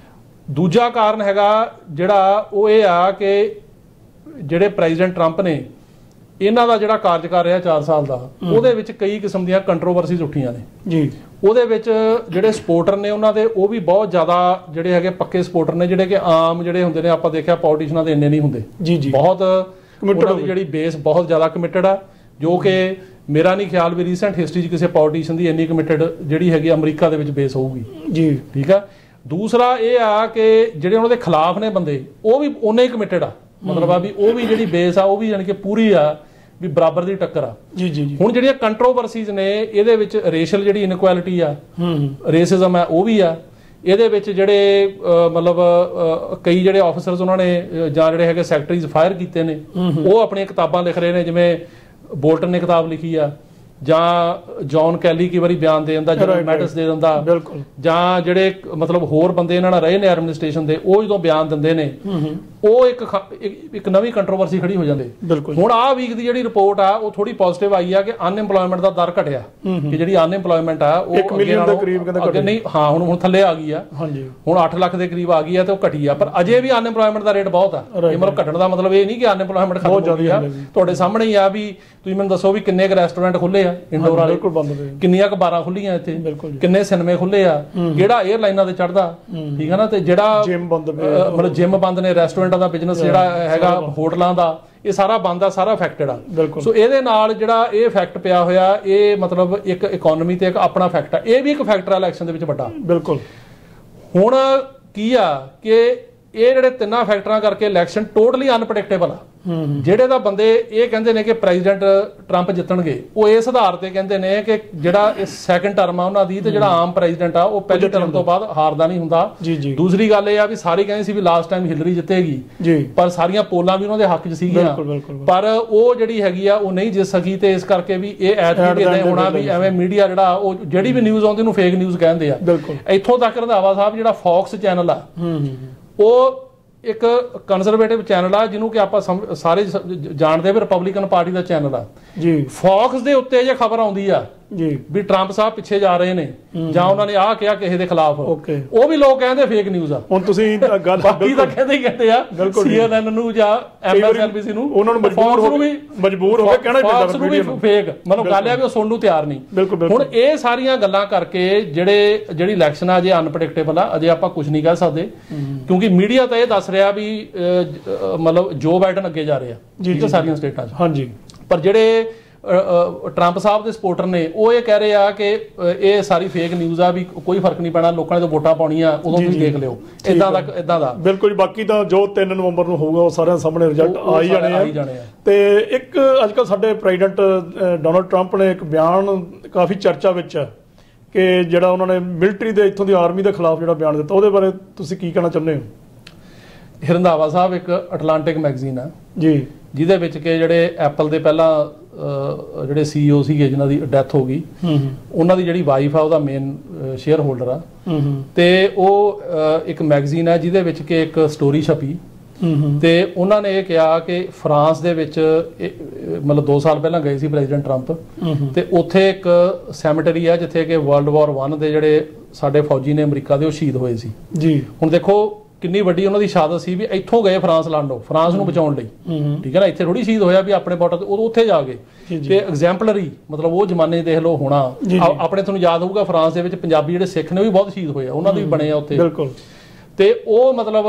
Speaker 3: ਦੂਜਾ ਕਾਰਨ ਹੈਗਾ ਜਿਹੜਾ ਉਹ ਇਹ ਆ ਕਿ ਜਿਹੜੇ ਪ੍ਰੈਜ਼ੀਡੈਂਟ ਟਰੰਪ ਨੇ ਇਹਨਾਂ ਦਾ ਜਿਹੜਾ ਕਾਰਜਕਾਲ ਰਿਹਾ 4 ਸਾਲ ਦਾ, ਉਹਦੇ ਵਿੱਚ ਕਈ ਕਿਸਮ ਦੀਆਂ ਕੰਟਰੋਵਰਸੀਜ਼ ਉੱਠੀਆਂ ਨੇ ਜੀ। ਉਹਦੇ ਵਿੱਚ ਜਿਹੜੇ ਸਪੋਰਟਰ ਨੇ ਉਹਨਾਂ ਦੇ ਉਹ ਵੀ ਬਹੁਤ ਜ਼ਿਆਦਾ ਜਿਹੜੇ ਹੈਗੇ ਪੱਕੇ ਸਪੋਰਟਰ ਨੇ, ਜਿਹੜੇ ਕਿ ਆਮ ਜਿਹੜੇ ਹੁੰਦੇ ਨੇ ਆਪਾਂ ਦੇਖਿਆ ਪੋਲੀਟੀਸ਼ੀਅਨਾਂ ਦੇ ਇੰਨੇ ਨਹੀਂ ਹੁੰਦੇ ਜੀ। ਬਹੁਤ ਉਹਨਾਂ ਦੀ ਜਿਹੜੀ ਬੇਸ ਬਹੁਤ ਜ਼ਿਆਦਾ ਕਮਿਟਡ ਆ, ਜੋ ਕਿ ਮੇਰਾ ਨਹੀਂ ਖਿਆਲ ਵੀ ਰੀਸੈਂਟ ਹਿਸਟਰੀ 'ਚ ਕਿਸੇ ਪੋਲੀਟੀਸ਼ੀਅਨ ਦੀ ਇੰਨੀ ਕਮਿਟਡ ਜਿਹੜੀ ਹੈਗੀ ਅਮਰੀਕਾ ਦੇ ਵਿੱਚ ਬੇਸ ਹੋਊਗੀ ਜੀ, ਠੀਕ ਆ। ਦੂਸਰਾ ਇਹ ਆ ਕਿ ਜਿਹੜੇ ਉਹਨਾਂ ਦੇ ਖਿਲਾਫ ਨੇ ਬੰਦੇ ਉਹ ਵੀ ਉਨੇ ਹੀ ਕਮਿਟਡ ਆ, ਮਤਲਬ ਆ ਵੀ ਉਹ ਵੀ ਜਿਹੜੀ ਬੇਸ ਆ ਉਹ ਵੀ ਜਾਣੀ ਕਿ ਪੂਰੀ ਆ ਵੀ ਬਰਾਬਰ ਦੀ ਟੱਕਰ ਆ ਜੀ ਜੀ। ਹੁਣ ਜਿਹੜੀਆਂ ਕੰਟਰੋਵਰਸੀਜ਼ ਨੇ ਇਹਦੇ ਵਿੱਚ ਰੇਸ਼ਲ ਜਿਹੜੀ ਇਨਕੁਐਲਿਟੀ ਆ, ਰੇਸਿਜ਼ਮ ਆ, ਉਹ ਵੀ ਆ ਇਹਦੇ ਵਿੱਚ। ਜਿਹੜੇ ਮਤਲਬ ਕਈ ਜਿਹੜੇ ਆਫੀਸਰਸ ਉਹਨਾਂ ਨੇ ਜਾਂ ਜਿਹੜੇ ਹੈਗੇ ਸੈਕਟਰੀਜ਼ ਫਾਇਰ ਕੀਤੇ ਨੇ, ਉਹ ਆਪਣੀਆਂ ਕਿਤਾਬਾਂ ਲਿਖ ਰਹੇ ਨੇ, ਜਿਵੇਂ ਬੋਲਟਨ ਨੇ ਕਿਤਾਬ ਲਿਖੀ ਆ, ਜਾਂ ਜੌਨ ਕੈਲੀ ਕਈ ਵਾਰੀ ਬਿਆਨ ਦੇ ਦਿੰਦਾ, ਜਨਰਲ ਮੈਟਿਸ ਦੇ ਦਿੰਦਾ, ਜਾਂ ਜਿਹੜੇ ਮਤਲਬ ਹੋਰ ਬੰਦੇ ਇਹਨਾਂ ਨਾਲ ਰਹੇ ਨੇ ਐਡਮਿਨਿਸਟ੍ਰੇਸ਼ਨ ਦੇ, ਉਹ ਜਦੋਂ ਬਿਆਨ ਦਿੰਦੇ ਨੇ ਉਹ ਇੱਕ ਨਵੀਂ ਕੰਟਰੋਵਰਸੀ ਖੜੀ ਹੋ ਜਾਂਦੀ। ਹੁਣ ਆਹ ਵੀਕ ਦੀ ਜਿਹੜੀ ਰਿਪੋਰਟ ਆ ਉਹ ਥੋੜੀ ਪੋਜ਼ਿਟਿਵ ਆਈ ਆ ਕਿ ਅਨਐਮਪਲੋਇਮੈਂਟ ਦਾ ਦਰ ਘਟਿਆ, ਕਿ ਜਿਹੜੀ ਅਨਐਮਪਲੋਇਮੈਂਟ ਆ ਉਹ 1 ਮਿਲੀਅਨ ਦੇ ਕਰੀਬ ਅੱਗੇ ਨਹੀਂ, ਹਾਂ ਹੁਣ ਥੱਲੇ ਆ ਗਈ ਆ, ਹੁਣ 8 ਲੱਖ ਦੇ ਕਰੀਬ ਆ ਗਈ ਆ, ਤੇ ਉਹ ਘਟੀ ਆ। ਪਰ ਅਜੇ ਵੀ ਅਨਐਮਪਲੋਇਮੈਂਟ ਦਾ ਰੇਟ ਬਹੁਤ ਆ। ਇਹ ਮਤਲਬ ਘਟਣ ਦਾ ਮਤਲਬ ਇਹ ਨਹੀਂ ਕਿ ਅਨਐਮਪਲੋਇਮੈਂਟ ਖਤਮ ਹੋ ਗਈ ਆ। ਤੁਹਾਡੇ ਸਾਹਮਣੇ ਹੀ ਆ ਵੀ ਤੁਸੀਂ ਮੈਨੂੰ ਦੱਸੋ ਵੀ ਕਿੰਨੇ ਕੁ ਰੈਸਟੋਰੈਂਟ ਖੁੱਲੇ ਆ ਇੰਡੋਰ ਵਾਲੇ, ਕਿੰਨੀਆਂ ਕੁ ਬਾਰਾਂ ਖੁੱਲੀਆਂ ਇੱਥੇ, ਕਿੰਨੇ ਸਿਨੇਮੇ ਖੁੱਲੇ ਆ, ਕਿਹੜਾ 에ਅਰਲਾਈਨਾਂ ਤੇ ਚੜਦਾ, ਠੀਕ ਹੈ ਨਾ, ਤੇ ਜਿਹੜਾ ਮਤਲਬ ਜਿਮ ਬੰਦ ਨੇ, ਰੈਸਟੋਰੈਂਟਾਂ ਦਾ ਬਿਜ਼ਨਸ ਜਿਹੜਾ ਹੈਗਾ, ਹੋਟਲਾਂ ਦਾ, ਇਹ ਸਾਰਾ ਬੰਦ ਆ, ਸਾਰਾ ਅਫੈਕਟਡ ਆ। ਸੋ ਇਹਦੇ ਨਾਲ ਜਿਹੜਾ ਇਹ ਇਫੈਕਟ ਪਿਆ ਹੋਇਆ, ਇਹ ਮਤਲਬ ਇੱਕ ਇਕਨੋਮੀ ਤੇ ਇੱਕ ਆਪਣਾ ਫੈਕਟ ਆ, ਇਹ ਵੀ ਇੱਕ ਫੈਕਟਰ ਆ ਇਲੈਕਸ਼ਨ ਦੇ ਵਿੱਚ ਵੱਡਾ। ਬਿਲਕੁਲ। ਹੁਣ ਕੀ ਆ ਕਿ ਇਹ ਜਿਹੜੇ 3 ਫੈਕਟਰਾਂ ਕਰਕੇ ਇਲੈਕਸ਼ਨ ਟੋਟਲੀ ਅਨਪ੍ਰੈਡਿਕਟੇਬਲ ਆ। ਜਿਹੜੇ ਤਾਂ ਬੰਦੇ ਇਹ ਕਹਿੰਦੇ ਨੇ ਕਿ ਪ੍ਰੈਜ਼ੀਡੈਂਟ ਟਰੰਪ ਜਿੱਤਣਗੇ, ਉਹ ਇਸ ਆਧਾਰ ਤੇ ਕਹਿੰਦੇ ਨੇ ਕਿ ਜਿਹੜਾ ਇਹ ਸੈਕੰਡ ਟਰਮ ਆ ਉਹਨਾਂ ਦੀ, ਤੇ ਜਿਹੜਾ ਆਮ ਪ੍ਰੈਜ਼ੀਡੈਂਟ ਆ ਉਹ ਪਹਿਲੀ ਟਰਮ ਤੋਂ ਬਾਅਦ ਹਾਰਦਾ ਨਹੀਂ ਹੁੰਦਾ। ਦੂਸਰੀ ਗੱਲ ਇਹ ਆ ਵੀ ਸਾਰੇ ਕਹਿੰਦੇ ਸੀ ਵੀ ਲਾਸਟ ਟਾਈਮ ਹਿਲਰੀ ਜਿੱਤੇਗੀ, ਪਰ ਸਾਰੀਆਂ ਪੋਲਾਂ ਵੀ ਉਹਨਾਂ ਦੇ ਹੱਕ 'ਚ ਸੀਗੀਆਂ, ਪਰ ਉਹ ਜਿਹੜੀ ਹੈਗੀ ਆ ਉਹ ਨਹੀਂ ਜਿੱਤ ਸਕੀ। ਤੇ ਇਸ ਕਰਕੇ ਵੀ ਇਹ ਐਤਕੀ ਇਦਾਂ ਹੋਣਾ ਵੀ ਐਵੇਂ ਮੀਡੀਆ ਜਿਹੜਾ ਉਹ ਜਿਹੜੀ ਵੀ ਨਿਊਜ਼ ਆਉਂਦੀ ਉਹਨੂੰ ਫੇਕ ਨਿਊਜ਼ ਕਹਿੰਦੇ ਆ। ਇੱਥੋਂ ਤੱਕ ਰੰਧਾਵਾ ਸਾਹਿਬ ਜਿਹੜਾ ਫੌਕਸ ਚੈਨਲ ਆ, ਉਹ ਇੱਕ ਕੰਜ਼ਰਵੇਟਿਵ ਚੈਨਲ ਆ, ਜਿਹਨੂੰ ਕਿ ਆਪਾਂ ਸਾਰੇ ਜਾਣਦੇ ਵੀ ਰਿਪਬਲਿਕਨ ਪਾਰਟੀ ਦਾ ਚੈਨਲ ਆ ਜੀ। ਫੌਕਸ ਦੇ ਉੱਤੇ ਜੇ ਖਬਰ ਆਉਂਦੀ ਆ ਜੀ ਵੀ ਟਰੰਪ ਸਾਹਿਬ ਪਿੱਛੇ ਜਾ ਰਹੇ ਨੇ, ਜਾਂ ਉਹਨਾਂ ਨੇ ਆਹ ਕਿਹਾ ਕਿਸੇ ਦੇ ਖਿਲਾਫ, ਉਹ ਵੀ ਲੋਕ ਕਹਿੰਦੇ ਫੇਕ ਨਿਊਜ਼ ਆ। ਹੁਣ ਤੁਸੀਂ ਗੱਲ ਬਾਕੀ ਤਾਂ ਕਹਿੰਦੇ ਆ CNN ਨੂੰ ਜਾਂ MSNBC ਨੂੰ, ਉਹਨਾਂ ਨੂੰ ਮਜਬੂਰ ਹੋ ਕੇ ਕਹਿਣਾ ਪੈਂਦਾ ਫੇਕ, ਮਤਲਬ ਗੱਲ ਆ ਵੀ ਉਹ ਸੁਣਨ ਨੂੰ ਤਿਆਰ ਨਹੀਂ। ਹੁਣ ਇਹ ਸਾਰੀਆਂ ਗੱਲਾਂ ਕਰਕੇ ਜਿਹੜੀ ਇਲੈਕਸ਼ਨ ਆ ਜੇ ਅਨਪ੍ਰੈਡਿਕਟੇਬਲ ਆ, ਅਜੇ ਆਪਾਂ ਕੁਝ ਨਹੀਂ ਕਹਿ ਸਕਦੇ, ਕਿਉਂਕਿ ਮੀਡੀਆ ਤਾਂ ਇਹ ਦੱਸ ਰਿਹਾ ਵੀ ਮਤਲਬ ਜੋ ਬਾਈਡਨ ਅੱਗੇ ਜਾ ਰਹੇ ਆ ਸਾਰੀਆਂ ਸਟੇਟਾਂ 'ਚ। ਹਾਂਜੀ, ਪਰ ਜਿਹੜੇ ਟਰੰਪ ਸਾਹਿਬ ਦੇ ਸਪੋਰਟਰ ਨੇ ਉਹ ਇਹ ਕਹਿ ਰਹੇ ਆ ਕਿ ਇਹ ਸਾਰੀ ਫੇਕ ਨਿਊਜ਼ ਆ, ਵੀ ਕੋਈ ਫਰਕ ਨਹੀਂ ਪੈਣਾ, ਲੋਕਾਂ ਨੇ ਤਾਂ ਵੋਟਾਂ ਪਾਉਣੀਆਂ, ਉਦੋਂ ਤੁਸੀਂ ਦੇਖ ਲਿਓ, ਇਦਾਂ ਦਾ। ਬਿਲਕੁਲ। ਬਾਕੀ ਤਾਂ ਜੋ 3 ਨਵੰਬਰ ਨੂੰ ਹੋਊਗਾ ਉਹ ਸਾਰਿਆਂ ਸਾਹਮਣੇ ਰਿਜ਼ਲਟ ਆ ਹੀ ਜਾਣੇ ਆ। ਤੇ ਇੱਕ ਅੱਜ ਕੱਲ੍ਹ ਸਾਡੇ ਪ੍ਰੈਜ਼ੀਡੈਂਟ ਡੋਨਲਡ ਟਰੰਪ ਨੇ ਇੱਕ ਬਿਆਨ ਕਾਫੀ ਚਰਚਾ ਵਿੱਚ ਹੈ ਕਿ ਜਿਹੜਾ ਉਹਨਾਂ ਨੇ ਮਿਲਟਰੀ ਦੇ ਇੱਥੋਂ ਦੀ ਆਰਮੀ ਦੇ ਖਿਲਾਫ ਜਿਹੜਾ ਬਿਆਨ ਦਿੱਤਾ, ਉਹਦੇ ਬਾਰੇ ਤੁਸੀਂ ਕੀ ਕਹਿਣਾ ਚਾਹੁੰਦੇ ਹੋ? ਰੰਧਾਵਾ ਸਾਹਿਬ ਇੱਕ ਅਟਲਾਂਟਿਕ ਮੈਗਜ਼ੀਨ ਆ ਜੀ, ਜਿਹਦੇ ਵਿੱਚ ਕਿ ਜਿਹੜੇ ਐਪਲ ਦੇ ਪਹਿਲਾਂ ਜਿਹੜੇ CEO ਸੀਗੇ ਜਿਨ੍ਹਾਂ ਦੀ ਡੈਥ ਹੋ ਗਈ, ਉਹਨਾਂ ਦੀ ਜਿਹੜੀ ਵਾਈਫ ਆ ਉਹਦਾ ਮੇਨ ਸ਼ੇਅਰ ਹੋਲਡਰ ਆ, ਤੇ ਉਹ ਇੱਕ ਮੈਗਜ਼ੀਨ ਹੈ ਜਿਹਦੇ ਵਿੱਚ ਕਿ ਇੱਕ ਸਟੋਰੀ ਛਪੀ, ਤੇ ਉਹਨਾਂ ਨੇ ਇਹ ਕਿਹਾ ਕਿ ਫਰਾਂਸ ਦੇ ਵਿੱਚ ਮਤਲਬ 2 ਸਾਲ ਪਹਿਲਾਂ ਗਏ ਸੀ ਪ੍ਰੈਜ਼ੀਡੈਂਟ ਟਰੰਪ, ਤੇ ਉੱਥੇ ਇੱਕ ਸੈਮੇਟਰੀ ਆ ਜਿੱਥੇ ਕਿ ਵਰਲਡ ਵਾਰ 1 ਦੇ ਜਿਹੜੇ ਸਾਡੇ ਫੌਜੀ ਨੇ ਅਮਰੀਕਾ ਦੇ ਉਹ ਸ਼ਹੀਦ ਹੋਏ ਸੀ ਜੀ। ਹੁਣ ਦੇਖੋ ਕਿੰਨੀ ਵੱਡੀ ਉਹਨਾਂ ਦੀ ਸ਼ਹਾਦਤ ਸੀ ਵੀ ਇੱਥੋਂ ਗਏ ਫਰਾਂਸ ਲੜਨੋਂ, ਫਰਾਂਸ ਨੂੰ ਬਚਾਉਣ ਲਈ, ਠੀਕ ਹੈ ਨਾ, ਇੱਥੇ ਥੋੜੀ ਸ਼ਹੀਦ ਹੋਇਆ ਵੀ ਆਪਣੇ ਬਾਰਡਰ ਤੇ, ਉਦੋਂ ਉੱਥੇ ਜਾ ਕੇ ਤੇ ਐਗਜ਼ੈਂਪਲਰੀ, ਮਤਲਬ ਉਹ ਜ਼ਮਾਨੇ ਦੇਖ ਲਓ ਹੋਣਾ। ਆਪਣੇ ਤੁਹਾਨੂੰ ਯਾਦ ਹੋਊਗਾ ਫਰਾਂਸ ਦੇ ਵਿੱਚ ਪੰਜਾਬੀ ਜਿਹੜੇ ਸਿੱਖ ਨੇ ਉਹ ਵੀ ਬਹੁਤ ਸ਼ਹੀਦ ਹੋਏ ਆ, ਉਹਨਾਂ ਦੇ ਵੀ ਬਣੇ ਆ ਉੱਥੇ। ਬਿਲਕੁਲ। ਤੇ ਉਹ ਮਤਲਬ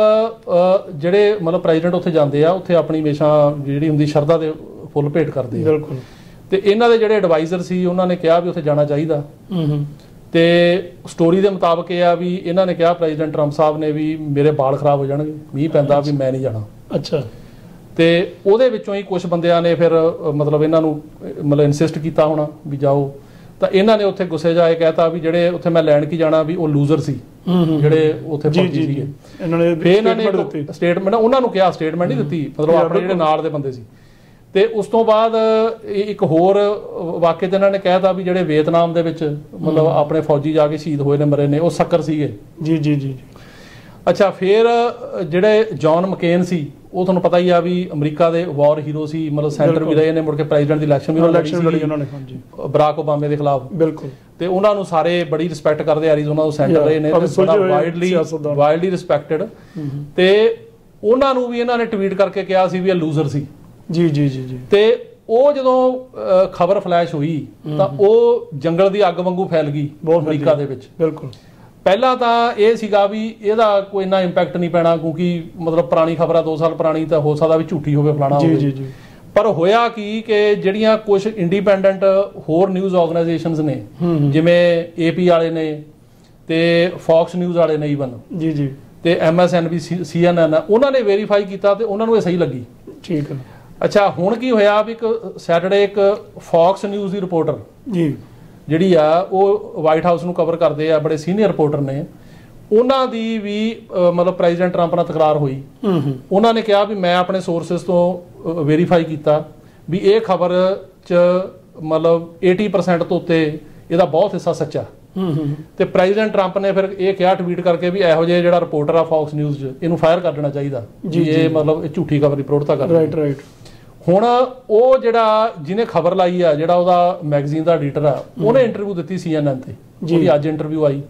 Speaker 3: ਜਿਹੜੇ ਮਤਲਬ ਪ੍ਰੈਜ਼ੀਡੈਂਟ ਉੱਥੇ ਜਾਂਦੇ ਆ, ਉੱਥੇ ਆਪਣੀ ਹਮੇਸ਼ਾ ਜਿਹੜੀ ਹੁੰਦੀ ਸ਼ਰਧਾ ਦੇ ਫੁੱਲ ਭੇਟ ਕਰਦੇ ਆ। ਬਿਲਕੁਲ। ਤੇ ਇਹਨਾਂ ਦੇ ਜਿਹੜੇ ਐਡਵਾਈਜ਼ਰ ਸੀ ਉਹਨਾਂ ਨੇ ਕਿਹਾ ਵੀ ਉੱਥੇ ਜਾਣਾ ਚਾਹੀਦਾ, ਤੇ ਸਟੋਰੀ ਦੇ ਮੁਤਾਬਕ ਇਹ ਆ ਵੀ ਇਹਨਾਂ ਨੇ ਕਿਹਾ ਪ੍ਰੈਜ਼ੀਡੈਂਟ ਟਰੰਪ ਸਾਹਿਬ ਨੇ ਵੀ ਮੇਰੇ ਬਾਲ ਖਰਾਬ ਹੋ ਜਾਣਗੇ, ਮੀਂਹ ਪੈਂਦਾ, ਵੀ ਮੈਂ ਨਹੀਂ ਜਾਣਾ। ਅੱਛਾ। ਤੇ ਉਹਦੇ ਵਿੱਚੋਂ ਹੀ ਕੁਝ ਬੰਦਿਆਂ ਨੇ ਫਿਰ ਮਤਲਬ ਇਹਨਾਂ ਨੂੰ ਮਤਲਬ ਇਨਸਿਸਟ ਕੀਤਾ ਹੋਣਾ ਵੀ ਜਾਓ, ਤਾਂ ਇਹਨਾਂ ਨੇ ਉੱਥੇ ਗੁੱਸੇ ਜਾਏ ਕਹਿਤਾ ਵੀ ਜਿਹੜੇ ਉੱਥੇ ਮੈਂ ਲੈਣ ਕੀ ਜਾਣਾ ਵੀ ਉਹ ਲੂਜ਼ਰ ਸੀ ਜਿਹੜੇ ਉੱਥੇ ਫੌਜੀ ਸੀਗੇ। ਫਿਰ ਇਹਨਾਂ ਨੇ ਸਟੇਟਮੈਂਟ ਉਹਨਾਂ ਨੂੰ ਕਿਹਾ, ਸਟੇਟਮੈਂਟ ਨਹੀਂ ਦਿੱਤੀ, ਮਤਲਬ ਆਪਣੇ ਜਿਹੜੇ ਨਾਲ ਦੇ ਬੰਦੇ ਸੀ। ਤੇ ਉਸ ਤੋਂ ਬਾਅਦ ਇੱਕ ਹੋਰ ਵਾਕਿਆ ਤੇ ਇਹਨਾਂ ਨੇ ਕਹਿਤਾ ਵੀ ਜਿਹੜੇ ਵੀਅਤਨਾਮ ਦੇ ਵਿੱਚ ਮਤਲਬ ਆਪਣੇ ਫੌਜੀ ਜਾ ਕੇ ਸ਼ਹੀਦ ਹੋਏ ਨੇ, ਮਰੇ ਨੇ, ਉਹ ਸ਼ੱਕਰ ਸੀਗੇ।
Speaker 2: ਜੀ ਜੀ ਜੀ।
Speaker 3: ਅੱਛਾ, ਫਿਰ ਜਿਹੜੇ ਜੌਨ ਮਕੇਨ ਸੀ, ਉਹ ਤੁਹਾਨੂੰ ਪਤਾ ਹੀ ਆ ਵੀ ਅਮਰੀਕਾ ਦੇ ਵਾਰ ਹੀਰੋ ਸੀ, ਮਤਲਬ ਸੈਂਟਰ ਵੀ ਰਹੇ ਨੇ, ਮੁੜ ਕੇ ਪ੍ਰੈਜ਼ੀਡੈਂਟ ਦੀ ਇਲੈਕਸ਼ਨ ਵੀ ਉਹਨਾਂ ਨੇ ਬਰਾਕ ਓਬਾਮੇ ਦੇ ਖਿਲਾਫ। ਬਿਲਕੁਲ। ਤੇ ਉਹਨਾਂ ਨੂੰ ਸਾਰੇ ਬੜੀ ਰਿਸਪੈਕਟ ਕਰਦੇ, ਐਰੀਜ਼ੋਨਾ ਤੋਂ ਸੈਂਟਰ ਰਹੇ ਨੇ, ਵਾਈਡਲੀ ਰਿਸਪੈਕਟਡ। ਤੇ ਉਹਨਾਂ ਨੂੰ ਵੀ ਇਹਨਾਂ ਨੇ ਟਵੀਟ ਕਰਕੇ ਕਿਹਾ ਸੀ ਵੀ ਇਹ ਲੂਜ਼ਰ ਸੀ। ਜੀ ਜੀ ਜੀ ਜੀ। ਤੇ ਉਹ ਜਦੋਂ ਖਬਰ ਫਲੈਸ਼ ਹੋਈ ਤਾਂ ਉਹ ਜੰਗਲ ਦੀ ਅੱਗ ਵਾਂਗੂ ਫੈਲ ਗਈ ਅਮਰੀਕਾ ਦੇ ਵਿੱਚ। ਬਿਲਕੁਲ। ਪਹਿਲਾਂ ਤਾਂ ਇਹ ਸੀਗਾ ਵੀ ਇਹਦਾ ਕੋਈ ਇੰਨਾ ਇੰਪੈਕਟ ਨਹੀਂ ਪੈਣਾ, ਕਿਉਂਕਿ ਮਤਲਬ ਪੁਰਾਣੀ ਖਬਰ ਆ, 2 ਸਾਲ ਪੁਰਾਣੀ, ਤਾਂ ਹੋ ਸਕਦਾ ਵੀ ਝੂਠੀ ਹੋਵੇ, ਫਲਾਣਾ ਹੋਵੇ। ਪਰ ਹੋਇਆ ਕੀ ਕਿ ਜਿਹੜੀਆਂ ਕੁਝ ਇੰਡੀਪੈਂਡੈਂਟ ਹੋਰ ਨਿਊਜ਼ ਆਰਗੇਨਾਈਜੇਸ਼ਨਸ ਨੇ, ਜਿਵੇਂ AP ਵਾਲੇ ਨੇ ਤੇ ਫੌਕਸ ਨਿਊਜ਼ ਵਾਲੇ ਨੇ ਈਵਨ, ਜੀ ਜੀ, ਤੇ MSNBC CNN, ਉਹਨਾਂ ਨੇ ਵੈਰੀਫਾਈ ਕੀਤਾ ਤੇ ਉਹਨਾਂ ਨੂੰ ਇਹ ਸਹੀ ਲੱਗੀ। ਠੀਕ ਹੈ। ਅੱਛਾ, ਹੁਣ ਕੀ ਹੋਇਆ ਵੀ ਇੱਕ ਸੈਟਰਡੇ ਇੱਕ ਫੌਕਸ ਨਿਊਜ਼ ਦੀ ਰਿਪੋਰਟਰ ਜੀ ਜਿਹੜੀ ਆ, ਉਹ ਵਾਈਟ ਹਾਊਸ ਨੂੰ ਕਵਰ ਕਰਦੇ ਆ, ਬੜੇ ਸੀਨੀਅਰ ਰਿਪੋਰਟਰ ਨੇ, ਉਹਨਾਂ ਦੀ ਵੀ ਮਤਲਬ ਪ੍ਰੈਜ਼ੀਡੈਂਟ ਟਰੰਪ ਨਾਲ ਤਕਰਾਰ ਹੋਈ। ਉਹਨਾਂ ਨੇ ਕਿਹਾ ਵੀ ਮੈਂ ਆਪਣੇ ਸੋਰਸਿਸ ਤੋਂ ਵੈਰੀਫਾਈ ਕੀਤਾ ਵੀ ਇਹ ਖਬਰ 'ਚ ਮਤਲਬ 80% ਤੋਂ ਉੱਤੇ ਇਹਦਾ ਬਹੁਤ ਹਿੱਸਾ ਸੱਚਾ। ਤੇ ਪ੍ਰੈਜ਼ੀਡੈਂਟ ਟਰੰਪ ਨੇ ਫਿਰ ਇਹ ਕਿਹਾ ਟਵੀਟ ਕਰਕੇ ਵੀ ਇਹੋ ਜਿਹੇ ਜਿਹੜਾ ਰਿਪੋਰਟਰ ਆ ਫੌਕਸ ਨਿਊਜ਼ 'ਚ, ਇਹਨੂੰ ਫਾਇਰ ਕਰ ਦੇਣਾ ਚਾਹੀਦਾ, ਇਹ ਮਤਲਬ ਇਹ ਝੂਠੀ ਖਬਰ ਦੀ ਪ੍ਰੋੜਤਾ ਕਰ ਰਿਹਾ। ਹੁਣ ਉਹ ਜਿਹੜਾ ਜਿਹਨੇ ਖਬਰ ਲਾਈ ਆ, ਜਿਹੜਾ ਉਹਦਾ ਮੈਗਜ਼ੀਨ ਦਾ ਐਡੀਟਰ ਆ, ਉਹਨੇ ਇੰਟਰਵਿਊ ਦਿੱਤੀ CNN ਤੇ, ਉਹਦੀ ਅੱਜ ਇੰਟਰਵਿਊ ਆਈ।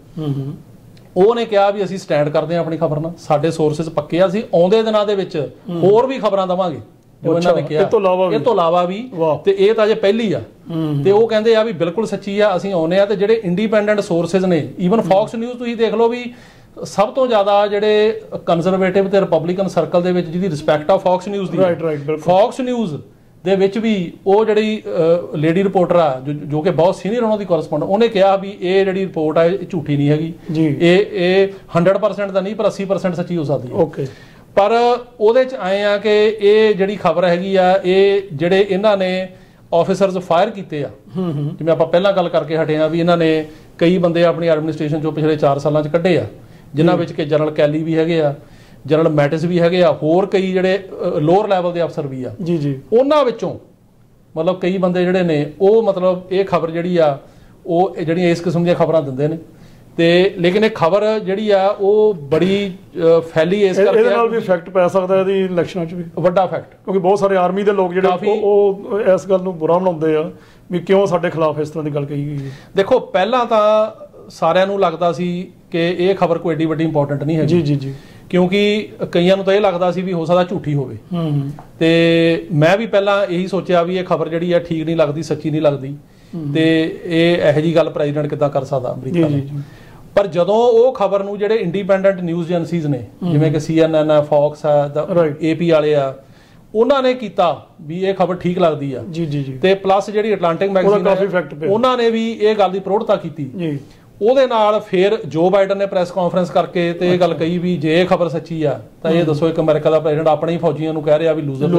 Speaker 3: ਉਹਨੇ ਕਿਹਾ ਵੀ ਅਸੀਂ ਸਟੈਂਡ ਕਰਦੇ ਹਾਂ ਆਪਣੀ ਖਬਰ ਨਾਲ, ਸਾਡੇ ਸੋਰਸਿਸ ਪੱਕੇ ਆ, ਅਸੀਂ ਆਉਂਦੇ ਦਿਨਾਂ ਦੇ ਵਿੱਚ ਹੋਰ ਵੀ ਖਬਰਾਂ ਦੇਵਾਂਗੇ ਜੋ ਇਹਨਾਂ ਨੇ ਕਿਹਾ, ਇਹ ਤੋਂ ਇਲਾਵਾ ਵੀ, ਤੇ ਇਹ ਤਾਂ ਅਜੇ ਪਹਿਲੀ ਆ। ਤੇ ਉਹ ਕਹਿੰਦੇ ਆ ਵੀ ਬਿਲਕੁਲ ਸੱਚੀ ਆ, ਅਸੀਂ ਆਉਨੇ ਆ। ਤੇ ਜਿਹੜੇ ਇੰਡੀਪੈਂਡੈਂਟ ਸੋਰਸਿਸ ਨੇ, ਈਵਨ ਫੌਕਸ ਨਿਊਜ਼ ਤੁਸੀਂ ਦੇਖ ਲਓ ਵੀ ਸਭ ਤੋਂ ਜ਼ਿਆਦਾ ਜਿਹੜੇ ਕੰਜ਼ਰਵੇਟਿਵ ਤੇ ਰਿਪਬਲਿਕਨ ਸਰਕਲ ਦੇ ਵਿੱਚ ਜਿਹਦੀ ਰਿਸਪੈਕਟ ਆ ਫੌਕਸ ਨਿਊਜ਼ ਦੀ। ਫੌਕਸ ਨਿਊਜ਼ ਦੇ ਵਿੱਚ ਵੀ ਉਹ ਜਿਹੜੀ ਲੇਡੀ ਰਿਪੋਰਟਰ ਆ ਜੋ ਕਿ ਬਹੁਤ ਸੀਨੀਅਰ ਉਹਨਾਂ ਦੀ ਕੋਰਸਪੋਂਡੈਂਟ, ਉਹਨੇ ਕਿਹਾ ਵੀ ਇਹ ਜਿਹੜੀ ਰਿਪੋਰਟ ਆ ਇਹ ਝੂਠੀ ਨਹੀਂ ਹੈਗੀ, ਇਹ 100% ਤਾਂ ਨਹੀਂ ਪਰ 80% ਸੱਚੀ ਹੋ ਸਕਦੀ ਹੈ। ਓਕੇ। ਪਰ ਉਹਦੇ 'ਚ ਆਏ ਆ ਕਿ ਇਹ ਜਿਹੜੀ ਖਬਰ ਹੈਗੀ ਆ, ਇਹ ਜਿਹੜੇ ਇਹਨਾਂ ਨੇ ਆਫਿਸਰਸ ਫਾਇਰ ਕੀਤੇ ਆ, ਜਿਵੇਂ ਆਪਾਂ ਪਹਿਲਾਂ ਗੱਲ ਕਰਕੇ ਹਟੇ ਆ ਵੀ ਇਹਨਾਂ ਨੇ ਕਈ ਬੰਦੇ ਆਪਣੀ ਐਡਮਿਨਿਸਟ੍ਰੇਸ਼ਨ 'ਚੋਂ ਪਿਛਲੇ 4 ਸਾਲਾਂ 'ਚ ਕੱਢੇ ਆ, ਜਿਨ੍ਹਾਂ ਵਿੱਚ ਕਿ ਜਨਰਲ ਕੈਲੀ ਵੀ ਹੈਗੇ ਆ, ਜਨਰਲ ਮੈਟਿਸ ਵੀ ਹੈਗੇ ਆ, ਹੋਰ ਕਈ ਜਿਹੜੇ ਲੋਅਰ ਲੈਵਲ ਦੇ ਅਫਸਰ ਵੀ ਆ। ਜੀ ਜੀ। ਉਹਨਾਂ ਵਿੱਚੋਂ ਮਤਲਬ ਕਈ ਬੰਦੇ ਜਿਹੜੇ ਨੇ ਉਹ ਮਤਲਬ ਇਹ ਖਬਰ ਜਿਹੜੀ ਆ, ਉਹ ਜਿਹੜੀਆਂ ਇਸ ਕਿਸਮ ਦੀਆਂ ਖਬਰਾਂ ਦਿੰਦੇ ਨੇ। ਤੇ ਲੇਕਿਨ ਇਹ ਖਬਰ ਜਿਹੜੀ ਆ ਉਹ ਬੜੀ ਫੈਲੀ ਇਸ ਕਰਕੇ ਇਹਦੇ ਨਾਲ ਵੀ ਇਫੈਕਟ ਪੈ ਸਕਦਾ, ਇਹਦੀ ਇਲੈਕਸ਼ਨਾਂ 'ਚ ਵੀ ਵੱਡਾ ਇਫੈਕਟ, ਕਿਉਂਕਿ ਬਹੁਤ ਸਾਰੇ ਆਰਮੀ ਦੇ ਲੋਕ ਜਿਹੜੇ ਉਹ ਇਸ ਗੱਲ ਨੂੰ ਬੁਰਾ ਬਣਾਉਂਦੇ ਆ ਵੀ ਕਿਉਂ ਸਾਡੇ ਖਿਲਾਫ ਇਸ ਤਰ੍ਹਾਂ ਦੀ ਗੱਲ ਕਹੀ ਗਈ ਹੈ। ਦੇਖੋ, ਪਹਿਲਾਂ ਤਾਂ ਸਾਰਿਆਂ ਨੂੰ ਲੱਗਦਾ ਸੀ ਕਿ ਇਹ ਖਬਰ ਕੋਈ ਏਡੀ ਵੱਡੀ ਇੰਪੋਰਟੈਂਟ ਨਹੀਂ ਹੈ। ਜੀ ਜੀ ਜੀ। ਕਿਉਂਕਿ ਕਈਆਂ ਨੂੰ ਤਾਂ ਇਹ ਲੱਗਦਾ ਸੀ ਵੀ ਹੋ ਸਕਦਾ ਝੂਠੀ ਹੋਵੇ। ਤੇ ਮੈਂ ਵੀ ਪਹਿਲਾਂ ਇਹੀ ਸੋਚਿਆ ਵੀ ਇਹ ਖਬਰ ਜਿਹੜੀ ਆ ਠੀਕ ਨਹੀਂ ਲੱਗਦੀ, ਸੱਚੀ ਨਹੀਂ ਲੱਗਦੀ, ਤੇ ਇਹ ਇਹੋ ਜਿਹੀ ਗੱਲ ਪ੍ਰੈਜ਼ੀਡੈਂਟ ਕਿੱਦਾਂ ਕਰ ਸਕਦਾ ਅਮਰੀਕਾ ਨੇ। ਪਰ ਜਦੋਂ ਉਹ ਖਬਰ ਨੂੰ ਜਿਹੜੇ ਇੰਡੀਪੈਂਡੈਂਟ ਨਿਊਜ਼ ਏਜੰਸੀਜ਼ ਨੇ, ਜਿਵੇਂ ਕਿ CNN ਹੈ, ਫੌਕਸ ਹੈ, AP ਵਾਲੇ ਆ, ਉਹਨਾਂ ਨੇ ਕੀਤਾ ਵੀ ਇਹ ਖਬਰ ਠੀਕ ਲੱਗਦੀ ਆ। ਜੀ ਜੀ ਜੀ। ਤੇ ਪਲੱਸ ਜਿਹੜੀ ਅਟਲਾਂਟਿਕ ਮੈਗਜ਼ੀਨ ਹੈ, ਉਹਨਾਂ ਨੇ ਵੀ ਇਹ ਗੱਲ ਦੀ ਪ੍ਰੋੜਤਾ ਕੀਤੀ। ਜੀ। ਉਹਦੇ ਨਾਲ ਫਿਰ ਜੋ ਬਾਈਡਨ ਨੇ ਪ੍ਰੈਸ ਕਾਨਫਰੰਸ ਕਰਕੇ ਤੇ ਇਹ ਗੱਲ ਕਹੀ ਵੀ ਜੇ ਇਹ ਖਬਰ ਸੱਚੀ ਆ ਤਾਂ ਇਹ ਦੱਸੋ ਇੱਕ ਅਮਰੀਕਾ ਦਾ ਪ੍ਰੈਜ਼ੀਡੈਂਟ ਆਪਣੇ ਹੀ ਫੌਜੀਆਂ ਨੂੰ ਕਹਿ ਰਿਹਾ ਵੀ ਲੂਜ਼ਰ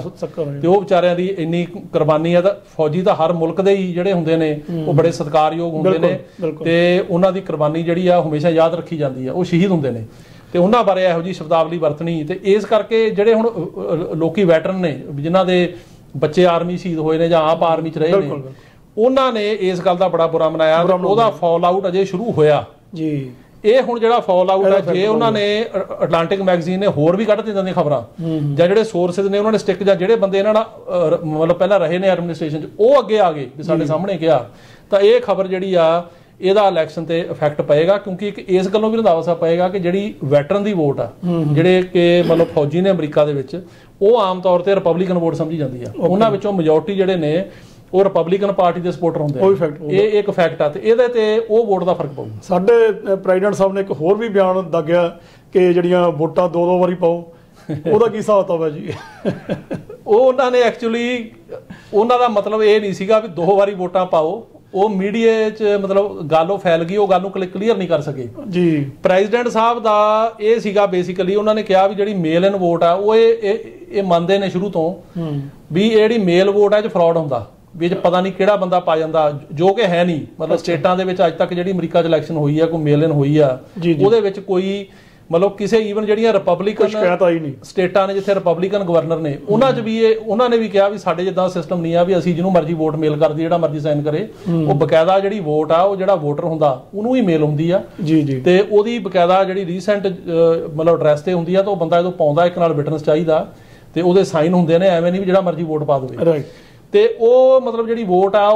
Speaker 3: ਤੇ ਉਹ ਵਿਚਾਰਿਆਂ ਦੀ ਇੰਨੀ ਕੁਰਬਾਨੀ ਆ। ਤਾਂ ਫੌਜੀ ਤਾਂ ਹਰ ਮੁਲਕ ਦੇ ਹੀ ਜਿਹੜੇ ਹੁੰਦੇ ਨੇ ਉਹ ਬੜੇ ਸਤਿਕਾਰਯੋਗ ਹੁੰਦੇ ਨੇ, ਤੇ ਉਹਨਾਂ ਦੀ ਕੁਰਬਾਨੀ ਜਿਹੜੀ ਆ ਹਮੇਸ਼ਾ ਯਾਦ ਰੱਖੀ ਜਾਂਦੀ ਆ, ਉਹ ਸ਼ਹੀਦ ਹੁੰਦੇ ਨੇ, ਤੇ ਉਹਨਾਂ ਬਾਰੇ ਇਹੋ ਜਿਹੀ ਸ਼ਬਦਾਵਲੀ ਵਰਤਣੀ। ਤੇ ਇਸ ਕਰਕੇ ਜਿਹੜੇ ਹੁਣ ਲੋਕੀ ਵੈਟਰਨ ਨੇ, ਜਿਨ੍ਹਾਂ ਦੇ ਬੱਚੇ ਆਰਮੀ ਸ਼ਹੀਦ ਹੋਏ ਨੇ ਜਾਂ ਆਪ ਆਰਮੀ 'ਚ ਰਹੇ ਨੇ, ਉਹਨਾਂ ਨੇ ਇਸ ਗੱਲ ਦਾ ਬੜਾ ਬੁਰਾ ਮਨਾਇਆ। ਉਹਦਾ ਫਾਲ ਆਊਟ ਅਜੇ ਸ਼ੁਰੂ ਹੋਇਆ ਜੀ। ਇਹ ਹੁਣ ਜਿਹੜਾ ਫਾਲ ਆਊਟ ਹੈ, ਜੇ ਉਹਨਾਂ ਨੇ ਅਟਲਾਂਟਿਕ ਮੈਗਜ਼ੀਨ ਨੇ ਹੋਰ ਵੀ ਕੱਢ ਦਿੰਦੇ ਨੇ ਖਬਰਾਂ, ਜਾਂ ਜਿਹੜੇ ਸੋਰਸਿਸ ਨੇ ਉਹਨਾਂ ਨੇ ਸਟਿਕ, ਜਾਂ ਜਿਹੜੇ ਬੰਦੇ ਇਹਨਾਂ ਨਾਲ ਮਤਲਬ ਪਹਿਲਾਂ ਰਹੇ ਨੇ ਐਡਮਿਨਿਸਟ੍ਰੇਸ਼ਨ 'ਚ, ਉਹ ਅੱਗੇ ਆ ਗਏ ਵੀ ਸਾਡੇ ਸਾਹਮਣੇ ਕਿਹਾ, ਤਾਂ ਇਹ ਖਬਰ ਜਿਹੜੀ ਆ ਇਹਦਾ ਇਲੈਕਸ਼ਨ ਤੇ ਇਫੈਕਟ ਪਏਗਾ। ਕਿਉਂਕਿ ਇੱਕ ਇਸ ਗੱਲੋਂ ਵੀ ਰੰਧਾਵਾ ਸਾਹਿਬ ਪਏਗਾ ਕਿ ਜਿਹੜੀ ਵੈਟਰਨ ਦੀ ਵੋਟ ਆ, ਜਿਹੜੇ ਕਿ ਮਤਲਬ ਫੌਜੀ ਨੇ ਅਮਰੀਕਾ ਦੇ ਵਿੱਚ, ਉਹ ਆਮ ਤੌਰ ਤੇ ਰਿਪਬਲਿਕਨ ਵੋਟ ਸਮਝੀ ਜਾਂਦੀ ਆ। ਉਹਨਾਂ ਵਿੱਚੋਂ ਮੈਜੋਰਟੀ ਜਿਹੜੇ ਨੇ ਉਹ ਰਿਪਬਲਿਕਨ ਪਾਰਟੀ ਦੇ ਸਪੋਰਟਰ ਹੁੰਦੇ ਆ। ਇਹ ਇੱਕ ਫੈਕਟ ਆ, ਤੇ ਇਹਦੇ ਤੇ ਉਹ ਵੋਟ ਦਾ ਫਰਕ ਪਊ। ਸਾਡੇ ਪ੍ਰੈਜ਼ੀਡੈਂਟ ਸਾਹਿਬ ਨੇ ਇੱਕ ਹੋਰ ਵੀ ਬਿਆਨ ਦਾਗਿਆ ਕਿ ਜਿਹੜੀਆਂ ਵੋਟਾਂ 2-2 ਵਾਰੀ ਪਾਓ, ਉਹਦਾ ਕੀ ਹਿਸਾਬ ਕਿਤਾਬ ਹੈ ਜੀ? ਉਹ ਉਹਨਾਂ ਨੇ ਐਕਚੁਅਲੀ, ਉਹਨਾਂ ਦਾ ਮਤਲਬ ਇਹ ਨਹੀਂ ਸੀਗਾ ਵੀ 2 ਵਾਰੀ ਵੋਟਾਂ ਪਾਓ, ਉਹ ਮੀਡੀਆ 'ਚ ਮਤਲਬ ਗੱਲ ਉਹ ਫੈਲ ਗਈ, ਉਹ ਗੱਲ ਨੂੰ ਕਲੀਅਰ ਨਹੀਂ ਕਰ ਸਕੇ
Speaker 2: ਜੀ।
Speaker 3: ਪ੍ਰੈਜ਼ੀਡੈਂਟ ਸਾਹਿਬ ਦਾ ਇਹ ਸੀਗਾ ਬੇਸਿਕਲੀ, ਉਹਨਾਂ ਨੇ ਕਿਹਾ ਵੀ ਜਿਹੜੀ ਮੇਲ ਇਨ ਵੋਟ ਆ ਉਹ ਇਹ ਮੰਨਦੇ ਨੇ ਸ਼ੁਰੂ ਤੋਂ ਵੀ ਇਹ ਜਿਹੜੀ ਮੇਲ ਵੋਟ ਆ ਇਹ 'ਚ ਫਰਾਡ ਹੁੰਦਾ, ਵੀ ਇਹ 'ਚ ਪਤਾ ਨਹੀਂ ਕਿਹੜਾ ਬੰਦਾ ਪਾ ਜਾਂਦਾ, ਜੋ ਕਿ ਹੈ ਨਹੀਂ। ਮਤਲਬ ਸਟੇਟਾਂ ਦੇ ਵਿੱਚ ਅੱਜ ਤੱਕ ਜਿਹੜੀ ਅਮਰੀਕਾ 'ਚ ਇਲੈਕਸ਼ਨ ਹੋਈ ਆ, ਕੋਈ ਮੇਲ ਇਨ ਹੋਈ ਆ, ਉਹਦੇ ਵਿੱਚ ਕੋਈ ਮਤਲਬ ਕਿਸੇ ਈਵਨ ਜਿਹੜੀਆਂ ਰਿਪਬਲਿਕਨ
Speaker 2: ਸ਼ਿਕਾਇਤ ਆਈ ਨਹੀਂ
Speaker 3: ਸਟੇਟਾਂ ਨੇ ਜਿੱਥੇ ਰਿਪਬਲਿਕਨ ਗਵਰਨਰ ਨੇ, ਉਹਨਾਂ 'ਚ ਵੀ ਉਹਨਾਂ ਨੇ ਵੀ ਕਿਹਾ ਵੀ ਸਾਡੇ ਜਿੱਦਾਂ ਸਿਸਟਮ ਨਹੀਂ ਆ ਵੀ ਅਸੀਂ ਜਿਹਨੂੰ ਮਰਜ਼ੀ ਵੋਟ ਮੇਲ ਕਰਦੀ, ਜਿਹੜਾ ਮਰਜ਼ੀ ਸਾਈਨ ਕਰੇ। ਉਹ ਬਕਾਇਦਾ ਜਿਹੜੀ ਵੋਟ ਆ ਉਹ ਜਿਹੜਾ ਵੋਟਰ ਹੁੰਦਾ ਉਹਨੂੰ ਹੀ ਮੇਲ ਹੁੰਦੀ ਆ
Speaker 2: ਜੀ ਜੀ, ਤੇ
Speaker 3: ਉਹਦੀ ਬਕਾਇਦਾ ਜਿਹੜੀ ਰੀਸੈਂਟ ਮਤਲਬ ਐਡਰੈਸ ਤੇ ਹੁੰਦੀ ਆ, ਤਾਂ ਉਹ ਬੰਦਾ ਜਦੋਂ ਪਾਉਂਦਾ ਇੱਕ ਨਾਲ ਵਿਟਨੈਸ ਚਾਹੀਦਾ ਤੇ ਉਹਦੇ ਸਾਈਨ ਹੁੰਦੇ ਨੇ, ਐਵੇਂ ਨਹੀਂ ਵੀ ਜਿਹੜਾ ਮਰਜ਼ੀ ਵੋਟ ਪਾ ਦੇਵੇ।
Speaker 2: ਰਾਈਟ।
Speaker 3: ਤੇ ਉਹ ਮਤਲਬ ਜਿਹੜੀ ਵੋਟ ਆ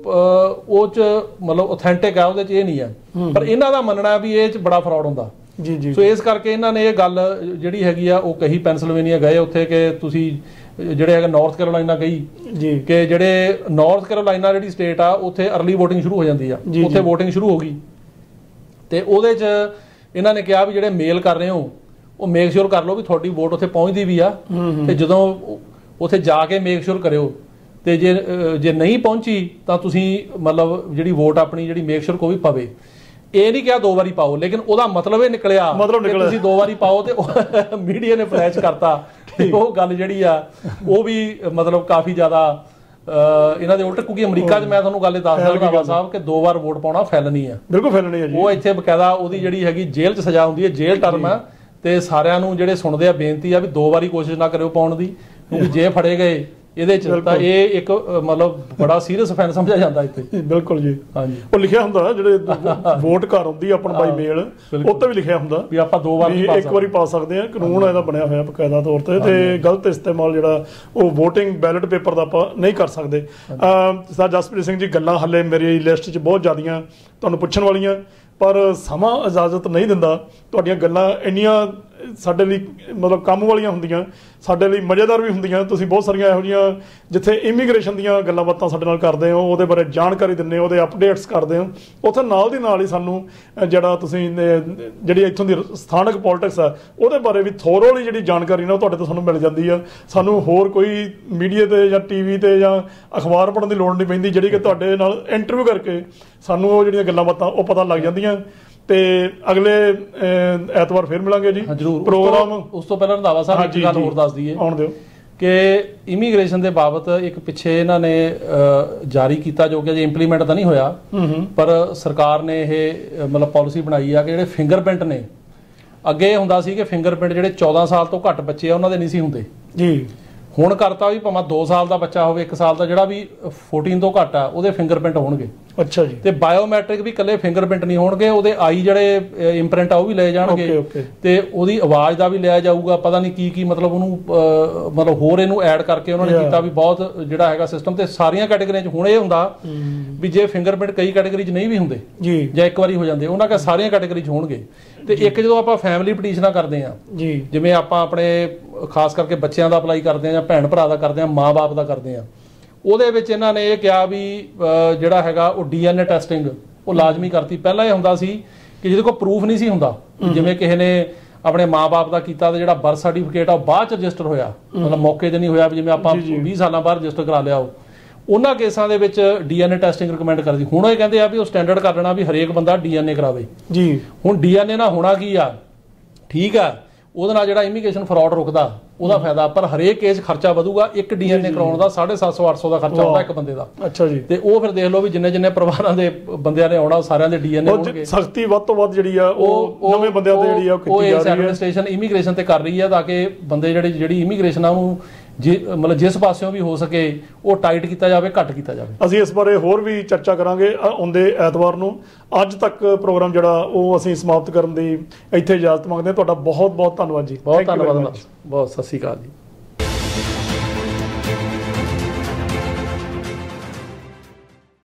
Speaker 3: ਉਹ 'ਚ ਮਤਲਬ ਆਥੈਂਟਿਕ ਆ, ਉਹਦੇ 'ਚ ਇਹ ਨਹੀਂ ਆ। ਪਰ ਇਹਨਾਂ ਦਾ ਮੰਨਣਾ ਵੀ ਇਹ 'ਚ ਬੜਾ ਫਰਾਡ ਹੁੰਦਾ
Speaker 2: ਜੀ ਜੀ।
Speaker 3: ਸੋ ਇਸ ਕਰਕੇ ਇਹਨਾਂ ਨੇ ਇਹ ਗੱਲ ਜਿਹੜੀ ਹੈਗੀ ਆ ਉਹ ਕਹੀ, ਪੈਨਸਿਲਵੇਨੀਆ ਗਏ ਉੱਥੇ ਕਿ ਤੁਸੀਂ ਜਿਹੜੇ ਹੈਗਾ ਨਾਰਥ ਕੈਰੋਲਾਈਨਾ ਗਈ
Speaker 2: ਜੀ
Speaker 3: ਕਿ ਜਿਹੜੇ ਨਾਰਥ ਕੈਰੋਲਾਈਨਾ ਜਿਹੜੀ ਸਟੇਟ ਆ ਉੱਥੇ ਅਰਲੀ ਵੋਟਿੰਗ ਸ਼ੁਰੂ ਹੋ ਜਾਂਦੀ ਆ, ਉੱਥੇ ਵੋਟਿੰਗ ਸ਼ੁਰੂ ਹੋ ਗਈ। ਤੇ ਉਹਦੇ 'ਚ ਇਹਨਾਂ ਨੇ ਕਿਹਾ ਵੀ ਜਿਹੜੇ ਮੇਲ ਕਰ ਰਹੇ ਹੋ ਉਹ ਮੇਕ ਸ਼ੋਰ ਕਰ ਲਓ ਵੀ ਤੁਹਾਡੀ ਵੋਟ ਉੱਥੇ ਪਹੁੰਚਦੀ ਵੀ ਆ, ਤੇ ਜਦੋਂ ਉੱਥੇ ਜਾ ਕੇ ਮੇਕ ਸ਼ੋਰ ਕਰਿਓ, ਤੇ ਜੇ ਨਹੀਂ ਪਹੁੰਚੀ ਤਾਂ ਤੁਸੀਂ ਮਤਲਬ ਜਿਹੜੀ ਵੋਟ ਆਪਣੀ ਜਿਹੜੀ ਮੇਕ ਸ਼ੋਰ ਕੋ ਵੀ ਪਵੇ। ਇਹ ਨਹੀਂ ਕਿਹਾ 2 ਵਾਰੀ ਪਾਓ, ਲੇਕਿਨ ਉਹਦਾ ਮਤਲਬ ਇਹ ਨਿਕਲਿਆ ਕਿ ਤੁਸੀਂ 2 ਵਾਰੀ ਪਾਓ, ਤੇ ਮੀਡੀਆ ਨੇ ਫਲੈਸ਼ ਕਰਤਾ। ਤੇ ਉਹ ਗੱਲ ਜਿਹੜੀ ਆ ਉਹ ਵੀ ਮਤਲਬ ਕਾਫੀ ਜ਼ਿਆਦਾ ਇਹਨਾਂ ਦੇ ਉਲਟ, ਕਿਉਂਕਿ ਅਮਰੀਕਾ 'ਚ ਮੈਂ ਤੁਹਾਨੂੰ ਗੱਲ ਦੱਸਦਾ ਬਾਬਾ ਸਾਹਿਬ ਕਿ 2 ਵਾਰ ਵੋਟ ਪਾਉਣਾ ਫੈਲਨੀ ਆ, ਬਿਲਕੁਲ ਫੈਲਨੀ ਆ ਜੀ। ਉਹ ਇੱਥੇ ਬਕਾਇਦਾ ਉਹਦੀ ਜਿਹੜੀ ਹੈਗੀ ਜੇਲ੍ਹ 'ਚ ਸਜ਼ਾ ਹੁੰਦੀ ਹੈ, ਜੇਲ੍ਹ ਟਰਮ ਆ। ਤੇ ਸਾਰਿਆਂ ਨੂੰ ਜਿਹੜੇ ਸੁਣਦੇ ਆ ਬੇਨਤੀ ਆ ਵੀ 2 ਵਾਰੀ ਕੋਸ਼ਿਸ਼ ਨਾ ਕਰਿਓ ਪਾਉਣ ਦੀ, ਕਿਉਂਕਿ ਜੇ ਫੜੇ ਗਏ ਇਹਦੇ 'ਚ ਤਾਂ ਇਹ ਇੱਕ ਮਤਲਬ ਬੜਾ ਸੀਰੀਅਸ ਅਫੈਂਸ ਸਮਝਿਆ ਜਾਂਦਾ ਇੱਥੇ।
Speaker 2: ਬਿਲਕੁਲ ਜੀ, ਹਾਂਜੀ। ਉਹ ਲਿਖਿਆ ਹੁੰਦਾ ਜਿਹੜੇ ਵੋਟ ਘਰ ਹੁੰਦੀ ਆਪਣ ਬਾਈ ਮੇਲ, ਉੱਤੇ ਵੀ ਲਿਖਿਆ ਹੁੰਦਾ ਵੀ ਆਪਾਂ 2 ਵਾਰ ਇੱਕ ਵਾਰੀ ਪਾ ਸਕਦੇ ਆ। ਕਾਨੂੰਨ ਇਹਦਾ ਬਣਿਆ ਹੋਇਆ ਬਕਾਇਦਾ ਤੌਰ ਤੇ ਗਲਤ ਇਸਤੇਮਾਲ ਜਿਹੜਾ ਉਹ VOTING ਬੈਲਟ ਪੇਪਰ ਦਾ ਆਪਾਂ ਨਹੀਂ ਕਰ ਸਕਦੇ। ਸਰ ਜਸਪ੍ਰੀਤ ਸਿੰਘ ਜੀ, ਗੱਲਾਂ ਹਲੇ ਮੇਰੀ ਲਿਸਟ 'ਚ ਬਹੁਤ ਜ਼ਿਆਦੀਆਂ ਤੁਹਾਨੂੰ ਪੁੱਛਣ ਵਾਲੀਆਂ, ਪਰ ਸਮਾਂ ਇਜਾਜ਼ਤ ਨਹੀਂ ਦਿੰਦਾ। ਤੁਹਾਡੀਆਂ ਗੱਲਾਂ ਇੰਨੀਆਂ ਸਾਡੇ ਲਈ ਮਤਲਬ ਕੰਮ ਵਾਲੀਆਂ ਹੁੰਦੀਆਂ, ਸਾਡੇ ਲਈ ਮਜ਼ੇਦਾਰ ਵੀ ਹੁੰਦੀਆਂ। ਤੁਸੀਂ ਬਹੁਤ ਸਾਰੀਆਂ ਇਹੋ ਜਿਹੀਆਂ ਜਿੱਥੇ ਇਮੀਗ੍ਰੇਸ਼ਨ ਦੀਆਂ ਗੱਲਾਂ ਬਾਤਾਂ ਸਾਡੇ ਨਾਲ ਕਰਦੇ ਹੋ, ਉਹਦੇ ਬਾਰੇ ਜਾਣਕਾਰੀ ਦਿੰਦੇ ਹੋ, ਉਹਦੇ ਅਪਡੇਟਸ ਕਰਦੇ ਹੋ, ਉੱਥੇ ਨਾਲ ਦੀ ਨਾਲ ਹੀ ਸਾਨੂੰ ਜਿਹੜਾ ਤੁਸੀਂ ਜਿਹੜੀ ਇੱਥੋਂ ਦੀ ਸਥਾਨਕ ਪੋਲਿਟਿਕਸ ਆ ਉਹਦੇ ਬਾਰੇ ਵੀ ਥੋਰੋਲੀ ਜਿਹੜੀ ਜਾਣਕਾਰੀ ਨਾ ਉਹ ਤੁਹਾਡੇ ਤੋਂ ਸਾਨੂੰ ਮਿਲ ਜਾਂਦੀ ਆ। ਸਾਨੂੰ ਹੋਰ ਕੋਈ ਮੀਡੀਆ ਤੇ ਜਾਂ TV ਤੇ ਜਾਂ ਅਖਬਾਰ ਪੜ੍ਹਨ ਦੀ ਲੋੜ ਨਹੀਂ ਪੈਂਦੀ, ਜਿਹੜੀ ਕਿ ਤੁਹਾਡੇ ਨਾਲ ਇੰਟਰਵਿਊ ਕਰਕੇ ਸਾਨੂੰ ਉਹ ਜਿਹੜੀਆਂ ਗੱਲਾਂ ਬਾਤਾਂ ਉਹ ਪਤਾ ਲੱਗ ਜਾਂਦੀਆਂ। ਤੇ ਅਗਲੇ ਐਤਵਾਰ ਫਿਰ ਮਿਲਾਂਗੇ ਜੀ ਪ੍ਰੋਗਰਾਮ। ਉਸ ਤੋਂ ਪਹਿਲਾਂ ਰੰਧਾਵਾ ਸਾਹਿਬ ਇੱਕ ਗੱਲ ਹੋਰ ਦੱਸ ਦਈਏ, ਆਉਣ ਦਿਓ, ਕਿ ਇਮੀਗ੍ਰੇਸ਼ਨ ਦੇ ਬਾਬਤ ਇੱਕ ਪਿੱਛੇ ਇਹਨਾਂ ਨੇ ਜਾਰੀ ਕੀਤਾ, ਜੋ ਕਿ ਅਜੇ ਇੰਪਲੀਮੈਂਟ ਤਾਂ ਨਹੀਂ ਹੋਇਆ, ਪਰ ਸਰਕਾਰ ਨੇ ਇਹ ਮਤਲਬ ਪਾਲਿਸੀ ਬਣਾਈ ਆ ਕਿ ਜਿਹੜੇ ਫਿੰਗਰਪ੍ਰਿੰਟ ਨੇ, ਅੱਗੇ ਹੁੰਦਾ ਸੀ ਕਿ ਫਿੰਗਰਪ੍ਰਿੰਟ ਜਿਹੜੇ 14 ਸਾਲ ਤੋਂ ਘੱਟ ਬੱਚੇ ਆ ਉਹਨਾਂ ਦੇ ਨਹੀਂ ਸੀ ਹੁੰਦੇ ਜੀ। ਹੁਣ ਕਰਤਾ ਵੀ ਭਾਵੇਂ 2 ਸਾਲ ਦਾ ਬੱਚਾ ਹੋਵੇ, 1 ਸਾਲ ਦਾ, ਜਿਹੜਾ ਵੀ 14 ਤੋਂ ਘੱਟ ਆ ਉਹਦੇ ਫਿੰਗਰਪ੍ਰਿੰਟ ਹੋਣਗੇ। ਅੱਛਾ ਜੀ। ਤੇ ਬਾਇਓਮੈਟ੍ਰਿਕ ਵੀ ਇਕੱਲੇ ਫਿੰਗਰਪ੍ਰਿੰਟ ਨਹੀਂ ਹੋਣਗੇ, ਉਹਦੇ ਆਈ ਜਿਹੜੇ ਇੰਪ੍ਰਿੰਟ ਆ ਉਹ ਵੀ ਲਏ ਜਾਣਗੇ, ਤੇ ਉਹਦੀ ਆਵਾਜ਼ ਦਾ ਵੀ ਲਿਆ ਜਾਊਗਾ। ਪਤਾ ਨਹੀਂ ਕੀ ਮਤਲਬ ਉਹਨੂੰ ਮਤਲਬ ਹੋਰ ਇਹਨੂੰ ਐਡ ਕਰਕੇ ਉਹਨਾਂ ਨੇ ਕੀਤਾ ਵੀ ਬਹੁਤ ਜਿਹੜਾ ਹੈਗਾ ਸਿਸਟਮ। ਤੇ ਸਾਰੀਆਂ ਕੈਟੇਗਰੀਆਂ 'ਚ ਹੁਣ ਇਹ ਹੁੰਦਾ ਵੀ ਜੇ ਫਿੰਗਰਪ੍ਰਿੰਟ ਕਈ ਕੈਟੇਗਰੀ 'ਚ ਨਹੀਂ ਵੀ ਹੁੰਦੇ ਜਾਂ ਇੱਕ ਵਾਰੀ ਹੋ ਜਾਂਦੇ, ਉਹਨਾਂ ਕਾ ਸਾਰੀਆਂ ਕੈਟੇਗਰੀ 'ਚ ਹੋਣਗੇ। ਤੇ ਇੱਕ ਜਦੋਂ ਆਪਾਂ ਫੈਮਿਲੀ ਪਟੀਸ਼ਨਾਂ ਕਰਦੇ ਆ, ਜਿਵੇਂ ਆਪਾਂ ਆਪਣੇ ਖਾਸ ਕਰਕੇ ਬੱਚਿਆਂ ਦਾ ਅਪਲਾਈ ਕਰਦੇ ਆ ਜਾਂ ਭੈਣ ਭਰਾ ਦਾ ਕਰਦੇ ਆ, ਮਾਂ-ਬਾਪ ਦਾ ਕਰਦੇ ਆ, ਉਹਦੇ ਵਿੱਚ ਇਹਨਾਂ ਨੇ ਇਹ ਕਿਹਾ ਵੀ ਜਿਹੜਾ ਹੈਗਾ ਉਹ DNA ਟੈਸਟਿੰਗ ਉਹ ਲਾਜ਼ਮੀ ਕਰਤੀ। ਪਹਿਲਾਂ ਇਹ ਹੁੰਦਾ ਸੀ ਕਿ ਜਿਹਦੇ ਕੋਲ ਪ੍ਰੂਫ ਨਹੀਂ ਸੀ ਹੁੰਦਾ, ਜਿਵੇਂ ਕਿਸੇ ਨੇ ਆਪਣੇ ਮਾਂ-ਬਾਪ ਦਾ ਕੀਤਾ ਤੇ ਜਿਹੜਾ ਬਰਥ ਸਰਟੀਫਿਕੇਟ ਆ ਉਹ ਬਾਅਦ ਚ ਰਜਿਸਟਰ ਹੋਇਆ, ਮਤਲਬ ਮੌਕੇ ਤੇ ਨਹੀਂ ਹੋਇਆ, ਜਿਵੇਂ ਆਪਾਂ 20 ਸਾਲਾਂ ਬਾਅਦ ਰਜਿਸਟਰ ਕਰਾ ਲਿਆ, ਉਹਨਾਂ ਕੇਸਾਂ ਦੇ ਵਿੱਚ DNA ਟੈਸਟਿੰਗ ਰਿਕਮੈਂਡ ਕਰਦੀ। ਹੁਣ ਇਹ ਕਹਿੰਦੇ ਆ ਵੀ ਉਹ ਸਟੈਂਡਰਡ ਕਰ ਲੈਣਾ ਵੀ ਹਰੇਕ ਬੰਦਾ DNA ਕਰਾਵੇ ਜੀ। ਹੁਣ DNA ਨਾਲ ਹੋਣਾ ਕੀ ਆ, ਠੀਕ ਆ, ਉਹਦੇ ਨਾਲ ਜਿਹੜਾ ਇਮੀਗ੍ਰੇਸ਼ਨ ਫਰਾਡ ਰੁਕਦਾ ਉਹਦਾ ਫਾਇਦਾ, ਪਰ ਹਰੇਕ ਕੇਸ ਖਰਚਾ ਵਧੂਗਾ। ਇੱਕ DNA ਕਰਾਉਣ ਦਾ 750-800 ਦਾ ਖਰਚਾ ਹੁੰਦਾ ਇੱਕ ਬੰਦੇ ਦਾ। ਅੱਛਾ ਜੀ। ਤੇ ਉਹ ਫਿਰ ਦੇਖ ਲਓ ਵੀ ਜਿੰਨੇ ਪਰਿਵਾਰਾਂ ਦੇ ਬੰਦਿਆਂ ਨੇ ਆਉਣਾ, ਸਾਰਿਆਂ ਦੇ DNA ਹੋਣਗੇ। ਸਖਤੀ ਵੱਧ ਤੋਂ ਵੱਧ ਜਿਹੜੀ ਆ ਉਹ ਨਵੇਂ ਬੰਦਿਆਂ ਤੇ ਜਿਹੜੀ ਆ ਉਹ ਕੀਤੀ ਜਾ ਰਹੀ ਹੈ, ਐਡਮਿਨਿਸਟ੍ਰੇਸ਼ਨ ਇਮੀਗ੍ਰੇਸ਼ਨ ਤੇ ਕਰ ਰਹੀ ਹੈ, ਤਾਂ ਕਿ ਬੰਦੇ ਜਿਹੜੀ ਇਮੀਗ੍ਰੇਸ਼ਨ ਆ ਉਹਨੂੰ ਮਤਲਬ ਜਿਸ ਪਾਸਿਓਂ ਵੀ ਹੋ ਸਕੇ ਉਹ ਟਾਈਟ ਕੀਤਾ ਜਾਵੇ, ਘੱਟ ਕੀਤਾ ਜਾਵੇ। ਅਸੀਂ ਇਸ ਬਾਰੇ ਹੋਰ ਵੀ ਚਰਚਾ ਕਰਾਂਗੇ ਆਉਂਦੇ ਐਤਵਾਰ ਨੂੰ। ਅੱਜ ਤੱਕ ਪ੍ਰੋਗਰਾਮ ਜਿਹੜਾ ਉਹ ਅਸੀਂ ਸਮਾਪਤ ਕਰਨ ਦੀ ਇੱਥੇ ਇਜਾਜ਼ਤ ਮੰਗਦੇ ਹਾਂ। ਤੁਹਾਡਾ ਬਹੁਤ ਬਹੁਤ ਧੰਨਵਾਦ ਜੀ। ਬਹੁਤ ਧੰਨਵਾਦ, ਬਹੁਤ ਸਤਿ ਸ਼੍ਰੀ ਅਕਾਲ ਜੀ।